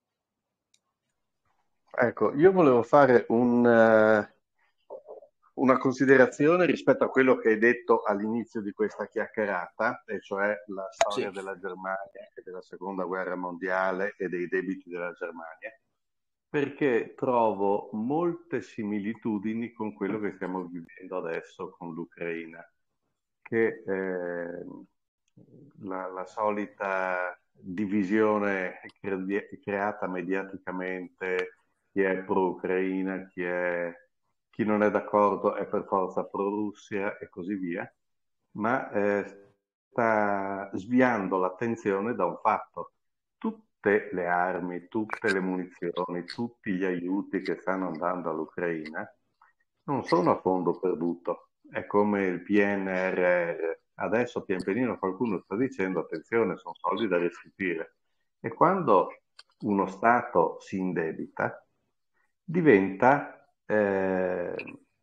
Ecco, io volevo fare un, eh, una considerazione rispetto a quello che hai detto all'inizio di questa chiacchierata, e cioè la storia Sì. della Germania e della seconda guerra mondiale e dei debiti della Germania, perché trovo molte similitudini con quello che stiamo vivendo adesso con l'Ucraina, che eh, la, la solita divisione cre- creata mediaticamente, chi è pro-Ucraina, chi, è, chi non è d'accordo è per forza pro-Russia e così via, ma eh, sta sviando l'attenzione da un fatto. Tutte le armi, tutte le munizioni, tutti gli aiuti che stanno andando all'Ucraina non sono a fondo perduto. È come il P N R R. Adesso pian pianino qualcuno sta dicendo attenzione, sono soldi da restituire. E quando uno Stato si indebita, diventa eh,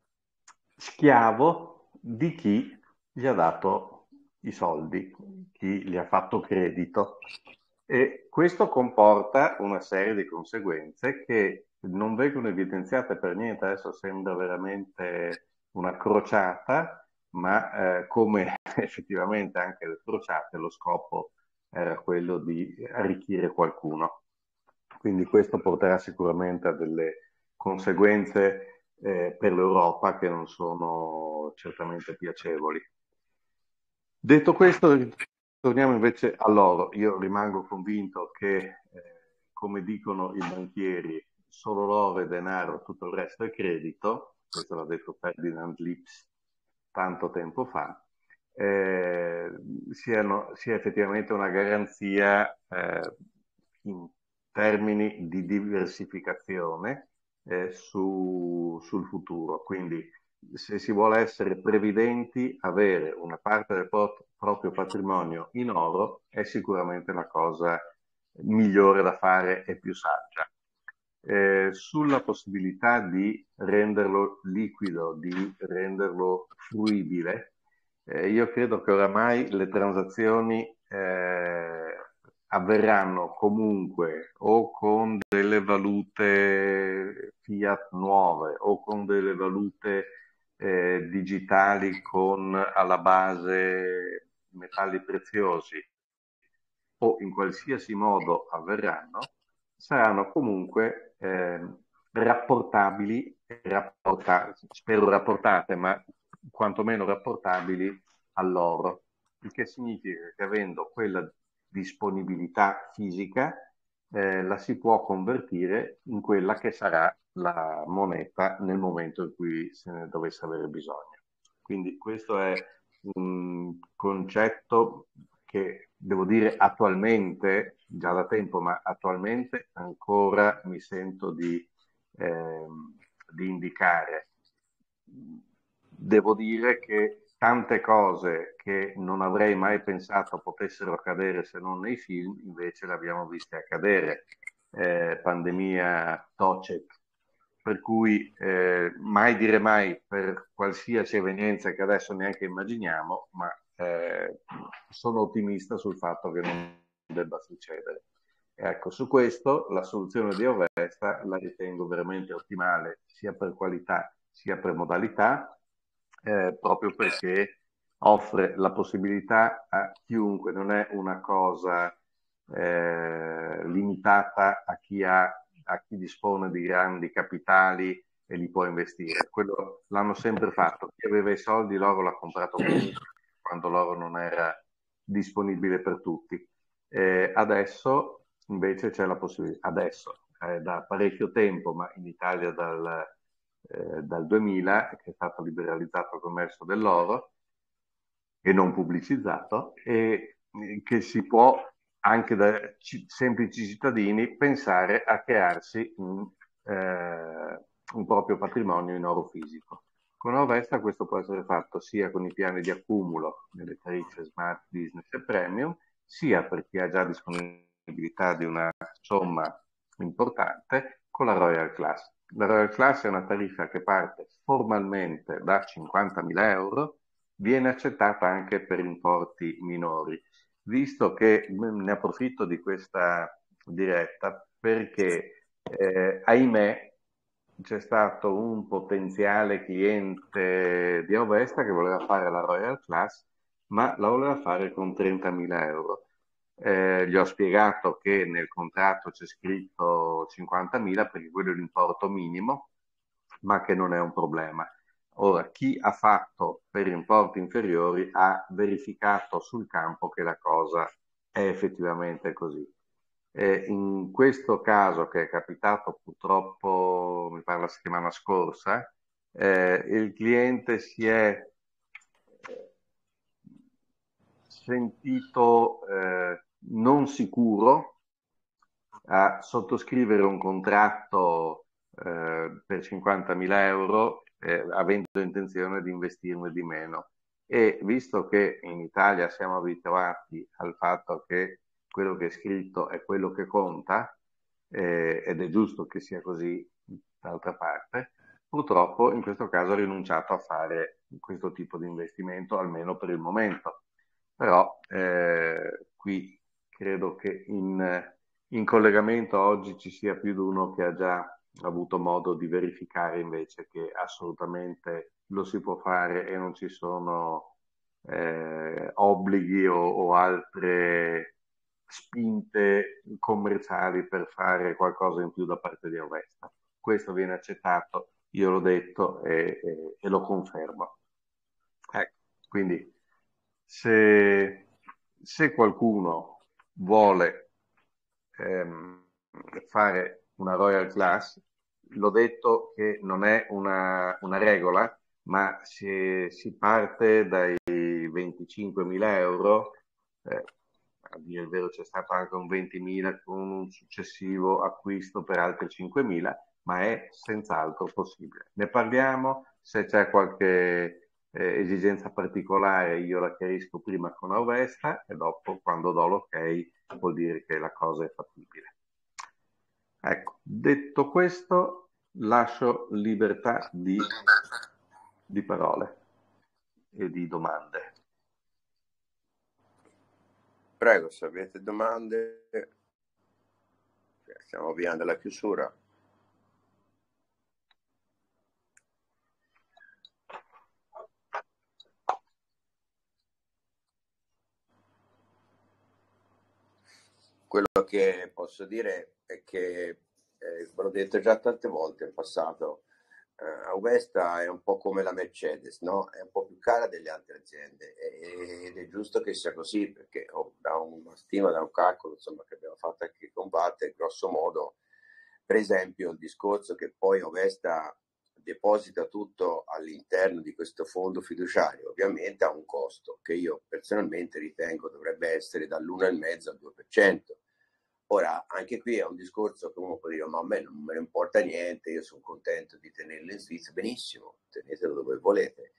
schiavo di chi gli ha dato i soldi, chi gli ha fatto credito. E questo comporta una serie di conseguenze che non vengono evidenziate per niente. Adesso sembra veramente una crociata, ma eh, come effettivamente anche le crociate, lo scopo era quello di arricchire qualcuno. Quindi questo porterà sicuramente a delle conseguenze eh, per l'Europa che non sono certamente piacevoli. Detto questo, torniamo invece all'oro. Io rimango convinto che, eh, come dicono i banchieri, solo l'oro è denaro, tutto il resto è credito. Questo l'ha detto Ferdinand Lips tanto tempo fa. Eh, siano, sia effettivamente una garanzia eh, in termini di diversificazione eh, su, sul futuro. Quindi se si vuole essere previdenti, avere una parte del pro- proprio patrimonio in oro è sicuramente la cosa migliore da fare e più saggia. Eh, sulla possibilità di renderlo liquido, di renderlo fruibile, eh, io credo che oramai le transazioni eh, avverranno comunque o con delle valute fiat nuove o con delle valute eh, digitali con alla base metalli preziosi o in qualsiasi modo avverranno, saranno comunque eh, rapportabili, rapporta- spero rapportate, ma quantomeno rapportabili all'oro, il che significa che avendo quella disponibilità fisica eh, la si può convertire in quella che sarà la moneta nel momento in cui se ne dovesse avere bisogno. Quindi questo è un concetto che devo dire attualmente, già da tempo, ma attualmente ancora mi sento di, ehm, di indicare. Devo dire che tante cose che non avrei mai pensato potessero accadere se non nei film, invece le abbiamo viste accadere. Eh, pandemia, Tocek, per cui eh, mai dire mai per qualsiasi evenienza che adesso neanche immaginiamo, ma eh, sono ottimista sul fatto che non debba succedere. Ecco, su questo la soluzione di Ovesta la ritengo veramente ottimale, sia per qualità sia per modalità, eh, proprio perché offre la possibilità a chiunque, non è una cosa eh, limitata a chi ha, a chi dispone di grandi capitali e li può investire. Quello l'hanno sempre fatto. Chi aveva i soldi, l'oro l'ha comprato comunque quando l'oro non era disponibile per tutti. Eh, adesso invece c'è la possibilità, adesso eh, da parecchio tempo, ma in Italia dal, eh, dal duemila, che è stato liberalizzato il commercio dell'oro e non pubblicizzato, e che si può anche da c- semplici cittadini pensare a crearsi un, eh, un proprio patrimonio in oro fisico. Con Ovesta questo può essere fatto sia con i piani di accumulo nelle tariffe Smart, Business e Premium, sia per chi ha già disponibilità di una somma importante con la Royal Class. La Royal Class è una tariffa che parte formalmente da cinquantamila euro, viene accettata anche per importi minori, visto che ne approfitto di questa diretta perché, eh, ahimè, c'è stato un potenziale cliente di Ovesta che voleva fare la Royal Class, ma la voleva fare con trentamila euro. Eh, gli ho spiegato che nel contratto c'è scritto cinquantamila perché quello è l'importo minimo, ma che non è un problema. Ora, chi ha fatto per importi inferiori ha verificato sul campo che la cosa è effettivamente così. Eh, in questo caso che è capitato purtroppo, mi pare la settimana scorsa, eh, il cliente si è sentito eh, non sicuro a sottoscrivere un contratto eh, per cinquantamila euro eh, avendo intenzione di investirne di meno. E visto che in Italia siamo abituati al fatto che quello che è scritto è quello che conta, eh, ed è giusto che sia così d'altra parte, purtroppo in questo caso ho rinunciato a fare questo tipo di investimento, almeno per il momento. Però eh, qui credo che in, in collegamento oggi ci sia più di uno che ha già avuto modo di verificare invece che assolutamente lo si può fare e non ci sono eh, obblighi o, o altre spinte commerciali per fare qualcosa in più da parte di Auvesta. Questo viene accettato, io l'ho detto e, e- e lo confermo. Ecco, quindi se, se qualcuno vuole ehm, fare una Royal Class, l'ho detto che non è una, una regola, ma si, si parte dai venticinquemila euro, eh, a dire il vero c'è stato anche un ventimila con un successivo acquisto per altri cinquemila, ma è senz'altro possibile. Ne parliamo, se c'è qualche eh, esigenza particolare io la chiarisco prima con Auvesta e dopo quando do l'ok vuol dire che la cosa è fattibile. Ecco, detto questo, lascio libertà di, di parole e di domande. Prego, se avete domande, stiamo avviando alla chiusura. Quello che posso dire è che, eh, ve l'ho detto già tante volte in passato, eh, Auvesta è un po' come la Mercedes, no? È un po' più cara delle altre aziende ed è giusto che sia così, perché oh, da una stima, da un calcolo insomma, che abbiamo fatto anche con Vatte, grosso modo, per esempio il discorso che poi Auvesta deposita tutto all'interno di questo fondo fiduciario ovviamente ha un costo che io personalmente ritengo dovrebbe essere dall'uno virgola cinque al due per cento. Ora, anche qui è un discorso che uno può dire, ma a me non me ne importa niente, io sono contento di tenerlo in Svizzera, benissimo, tenetelo dove volete.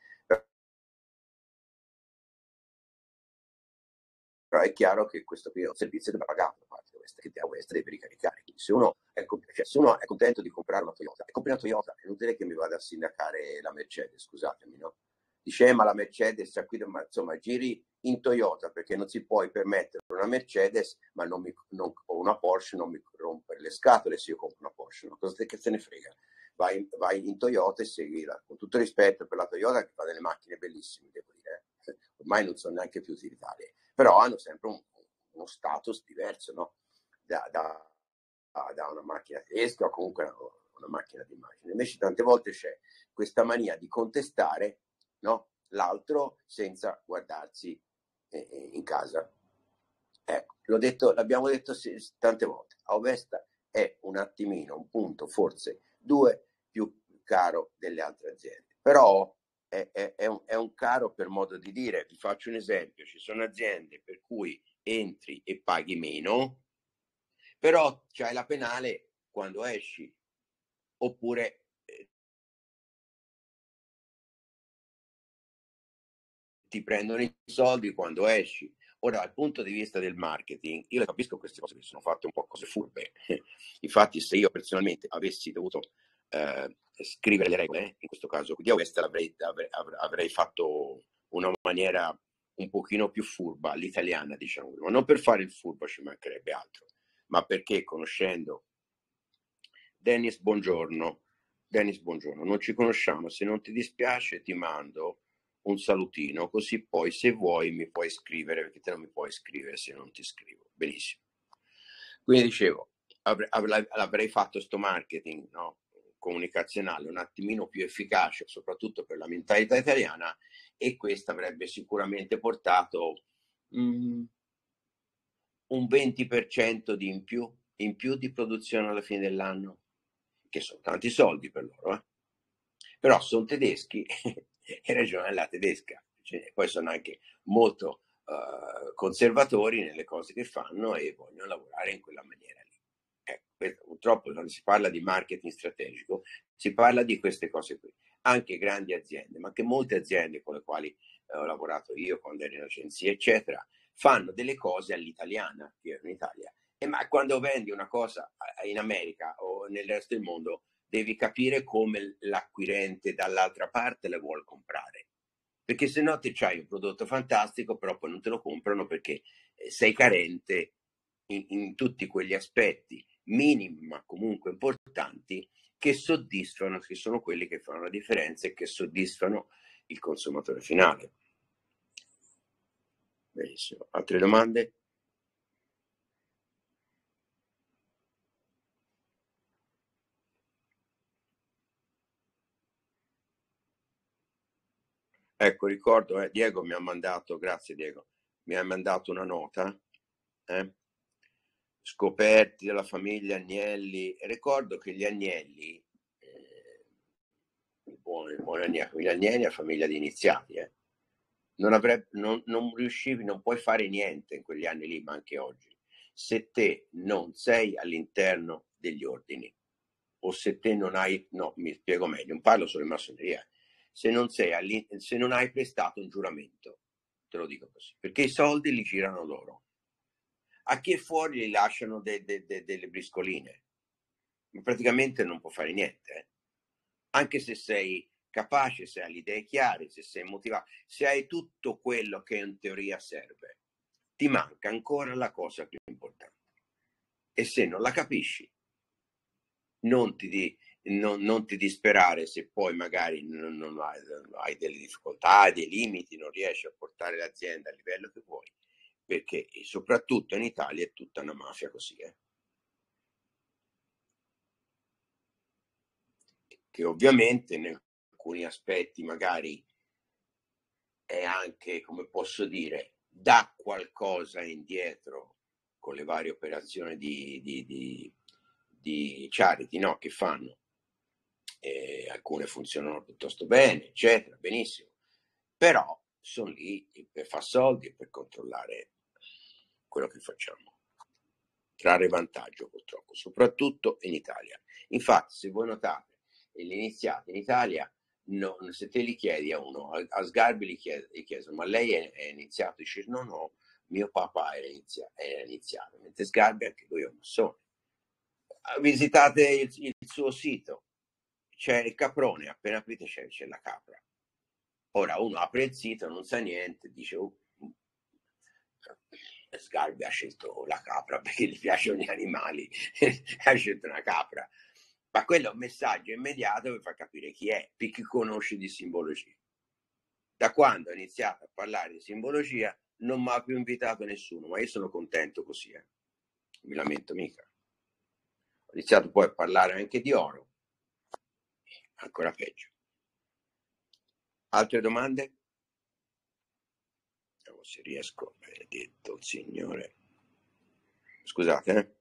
Però è chiaro che questo qui è un servizio che va pagato da parte di West, che West deve ricaricare. Quindi se uno, è, cioè, se uno è contento di comprare una Toyota, e compri una Toyota, è inutile che mi vada a sindacare la Mercedes, scusatemi, no? Dice, eh, ma la Mercedes, ma insomma, giri in Toyota perché non si puoi permettere una Mercedes, ma non mi, non, o una Porsche, non mi rompere le scatole se io compro una Porsche, no? Cosa che se ne frega? Vai, vai in Toyota e seguila, con tutto rispetto per la Toyota che fa delle macchine bellissime, devo dire, eh? Ormai non sono neanche più utilitarie, però hanno sempre un, uno status diverso, no? Da, da, da una macchina tedesca o comunque una, una macchina di immagine. Invece tante volte c'è questa mania di contestare, no? L'altro senza guardarsi eh, in casa. Ecco, l'ho detto, l'abbiamo detto tante volte, Auvesta è un attimino, un punto, forse due più caro delle altre aziende, però è, è, è, un, è un caro per modo di dire. Vi faccio un esempio, ci sono aziende per cui entri e paghi meno, però c'hai la penale quando esci, oppure eh, ti prendono i soldi quando esci. Ora, dal punto di vista del marketing, io capisco queste cose che sono fatte un po' cose furbe. Infatti, se io personalmente avessi dovuto eh, scrivere le regole, in questo caso di Auvesta, avrei, avrei, avrei fatto una maniera un pochino più furba, l'italiana, diciamo, ma non per fare il furbo, ci mancherebbe altro, ma perché conoscendo Dennis, buongiorno. Dennis, buongiorno, non ci conosciamo, se non ti dispiace ti mando un salutino, così poi se vuoi mi puoi scrivere, perché te non mi puoi scrivere se non ti scrivo. Benissimo. Quindi dicevo, avrei, avrei fatto sto marketing, no? Comunicazionale un attimino più efficace, soprattutto per la mentalità italiana, e questo avrebbe sicuramente portato mm, un venti per cento di in più, in più di produzione alla fine dell'anno, che sono tanti soldi per loro, eh? Però sono tedeschi e ragionano alla tedesca, cioè, poi sono anche molto uh, conservatori nelle cose che fanno e vogliono lavorare in quella maniera lì. Ecco, purtroppo quando si parla di marketing strategico si parla di queste cose qui, anche grandi aziende, ma anche molte aziende con le quali eh, ho lavorato io quando ero in agenzia eccetera, fanno delle cose all'italiana, che ero in Italia, e ma quando vendi una cosa in America o nel resto del mondo devi capire come l'acquirente dall'altra parte la vuole comprare, perché se no ti c'hai un prodotto fantastico però poi non te lo comprano perché sei carente in, in tutti quegli aspetti minimi ma comunque importanti, che soddisfano, che sono quelli che fanno la differenza e che soddisfano il consumatore finale. Benissimo. Altre domande? Ecco, ricordo, eh, Diego mi ha mandato, grazie Diego, mi ha mandato una nota, eh? Scoperti della famiglia Agnelli. Ricordo che gli Agnelli, eh, il buon, il buon Agnelli, famiglia Agnelli è una famiglia di iniziati, eh? Non, avrebbe, non, non riuscivi, non puoi fare niente in quegli anni lì, ma anche oggi, se te non sei all'interno degli ordini, o se te non hai, no, mi spiego meglio, non parlo solo di massoneria, se non, sei se non hai prestato un giuramento, te lo dico così, perché i soldi li girano loro. A chi è fuori li lasciano de, de, de, delle briscoline, ma praticamente non può fare niente, eh? Anche se sei capace, se hai le idee chiare, se sei motivato, se hai tutto quello che in teoria serve, ti manca ancora la cosa più importante. E se non la capisci, non ti, di, non, non ti disperare se poi magari non, non hai, hai delle difficoltà, dei limiti, non riesci a portare l'azienda al livello che vuoi, perché soprattutto in Italia è tutta una mafia così, eh? Che ovviamente in alcuni aspetti magari è anche, come posso dire, dà qualcosa indietro con le varie operazioni di, di, di, di charity, no? Che fanno. E alcune funzionano piuttosto bene, eccetera, benissimo. Però sono lì per fare soldi e per controllare quello che facciamo. Trarre vantaggio purtroppo, soprattutto in Italia. Infatti, se voi notate, gli iniziati in Italia, non, se te li chiedi a uno, a, a Sgarbi gli chiedono, ma lei è, è iniziato? Dice, no, no, mio papà era iniziato, era iniziato. Mentre Sgarbi, anche lui è un massone. Visitate il, il suo sito, c'è il caprone, appena aprite c'è, c'è la capra. Ora uno apre il sito, non sa niente, dice, oh, Sgarbi ha scelto la capra perché gli piacciono gli animali, ha scelto una capra. Ma quello è un messaggio immediato per far capire chi è, per chi conosce di simbologia. Da quando ho iniziato a parlare di simbologia non mi ha più invitato nessuno, ma io sono contento così, eh. Mi lamento mica. Ho iniziato poi a parlare anche di oro, ancora peggio. Altre domande? Vediamo se riesco, benedetto il Signore. Scusate, eh.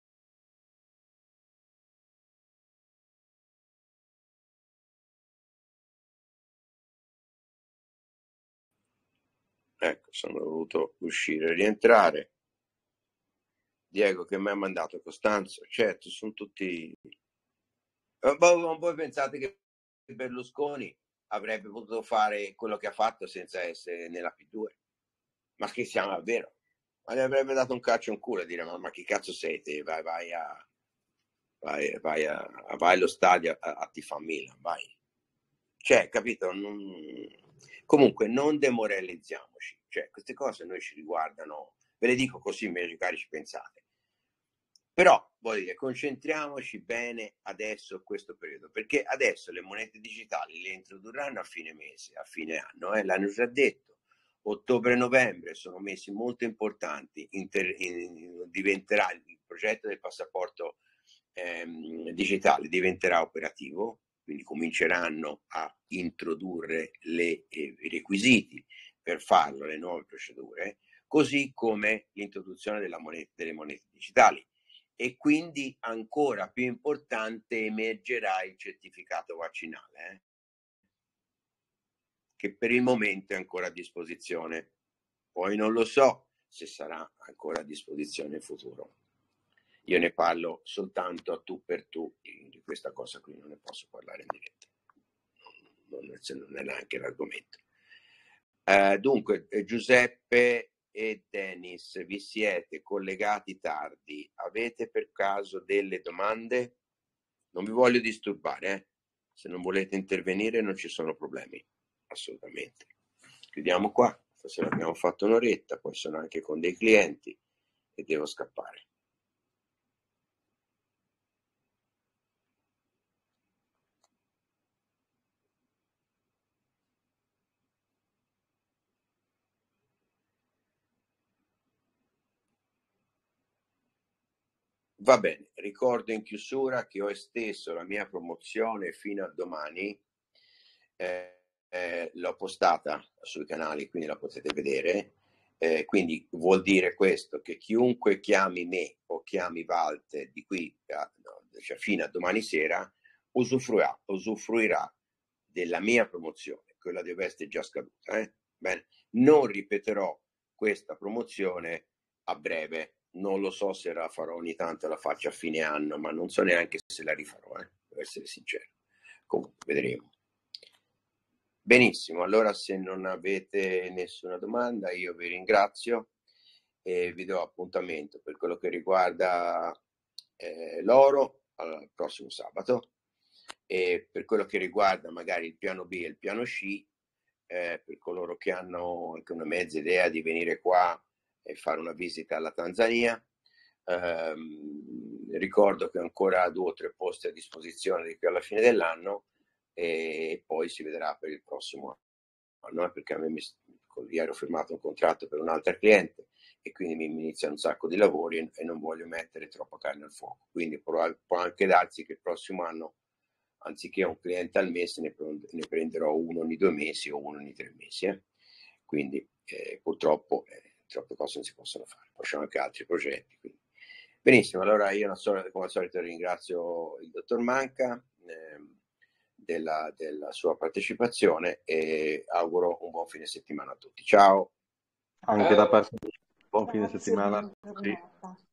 Ecco, sono dovuto uscire e rientrare. Diego che mi ha mandato Costanzo, certo, sono tutti... Voi, voi pensate che Berlusconi avrebbe potuto fare quello che ha fatto senza essere nella P due? Ma scherziamo davvero? Ma gli avrebbe dato un calcio in culo a dire ma, ma che cazzo sei te? Vai, vai a... Vai, vai, a, vai allo stadio a, a tifare Milan, vai. Cioè, capito? Non... Comunque, non demoralizziamoci. Cioè, queste cose noi ci riguardano, ve le dico così, invece cari ci pensate. Però, voglio dire, concentriamoci bene adesso, questo periodo, perché adesso le monete digitali le introdurranno a fine mese, a fine anno, eh, l'hanno già detto. Ottobre e novembre sono mesi molto importanti, inter, in, diventerà il progetto del passaporto ehm, digitale diventerà operativo, quindi cominceranno a introdurre le, eh, i requisiti per farlo, le nuove procedure, così come l'introduzione della moneta, delle monete digitali. E quindi ancora più importante emergerà il certificato vaccinale, eh? Che per il momento è ancora a disposizione. Poi non lo so se sarà ancora a disposizione in futuro. Io ne parlo soltanto a tu per tu, di questa cosa qui non ne posso parlare in diretta, non, non è neanche l'argomento. Eh, dunque, Giuseppe e Dennis, vi siete collegati tardi, avete per caso delle domande? Non vi voglio disturbare, eh? Se non volete intervenire non ci sono problemi, assolutamente. Chiudiamo qua, stasera abbiamo fatto un'oretta, poi sono anche con dei clienti e devo scappare. Va bene, ricordo in chiusura che ho esteso la mia promozione fino a domani, eh, eh, l'ho postata sui canali, quindi la potete vedere. Eh, quindi vuol dire questo, che chiunque chiami me o chiami Walter di qui a, no, cioè fino a domani sera usufruirà, usufruirà della mia promozione, quella di Ovest è già scaduta. Eh? Bene. Non ripeterò questa promozione a breve. Non lo so se la farò, ogni tanto la faccio a fine anno, ma non so neanche se la rifarò, eh, per essere sincero. Comunque, vedremo. Benissimo, allora se non avete nessuna domanda io vi ringrazio e vi do appuntamento per quello che riguarda eh, l'oro al prossimo sabato, e per quello che riguarda magari il piano B e il piano C, eh, per coloro che hanno anche una mezza idea di venire qua e fare una visita alla Tanzania. Ehm, ricordo che ho ancora due o tre posti a disposizione di qui alla fine dell'anno e poi si vedrà per il prossimo anno, eh, perché a me mi, ieri ho firmato un contratto per un'altra cliente e quindi mi, mi iniziano un sacco di lavori e, e non voglio mettere troppa carne al fuoco, quindi può, può anche darsi che il prossimo anno anziché un cliente al mese ne, ne prenderò uno ogni due mesi o uno ogni tre mesi, eh. Quindi eh, purtroppo eh, troppe cose non si possono fare, poi c'è anche altri progetti, quindi. Benissimo, allora io come al solito ringrazio il dottor Manca eh, della, della sua partecipazione e auguro un buon fine settimana a tutti. Ciao. Anche da parte di buon fine settimana. Sì.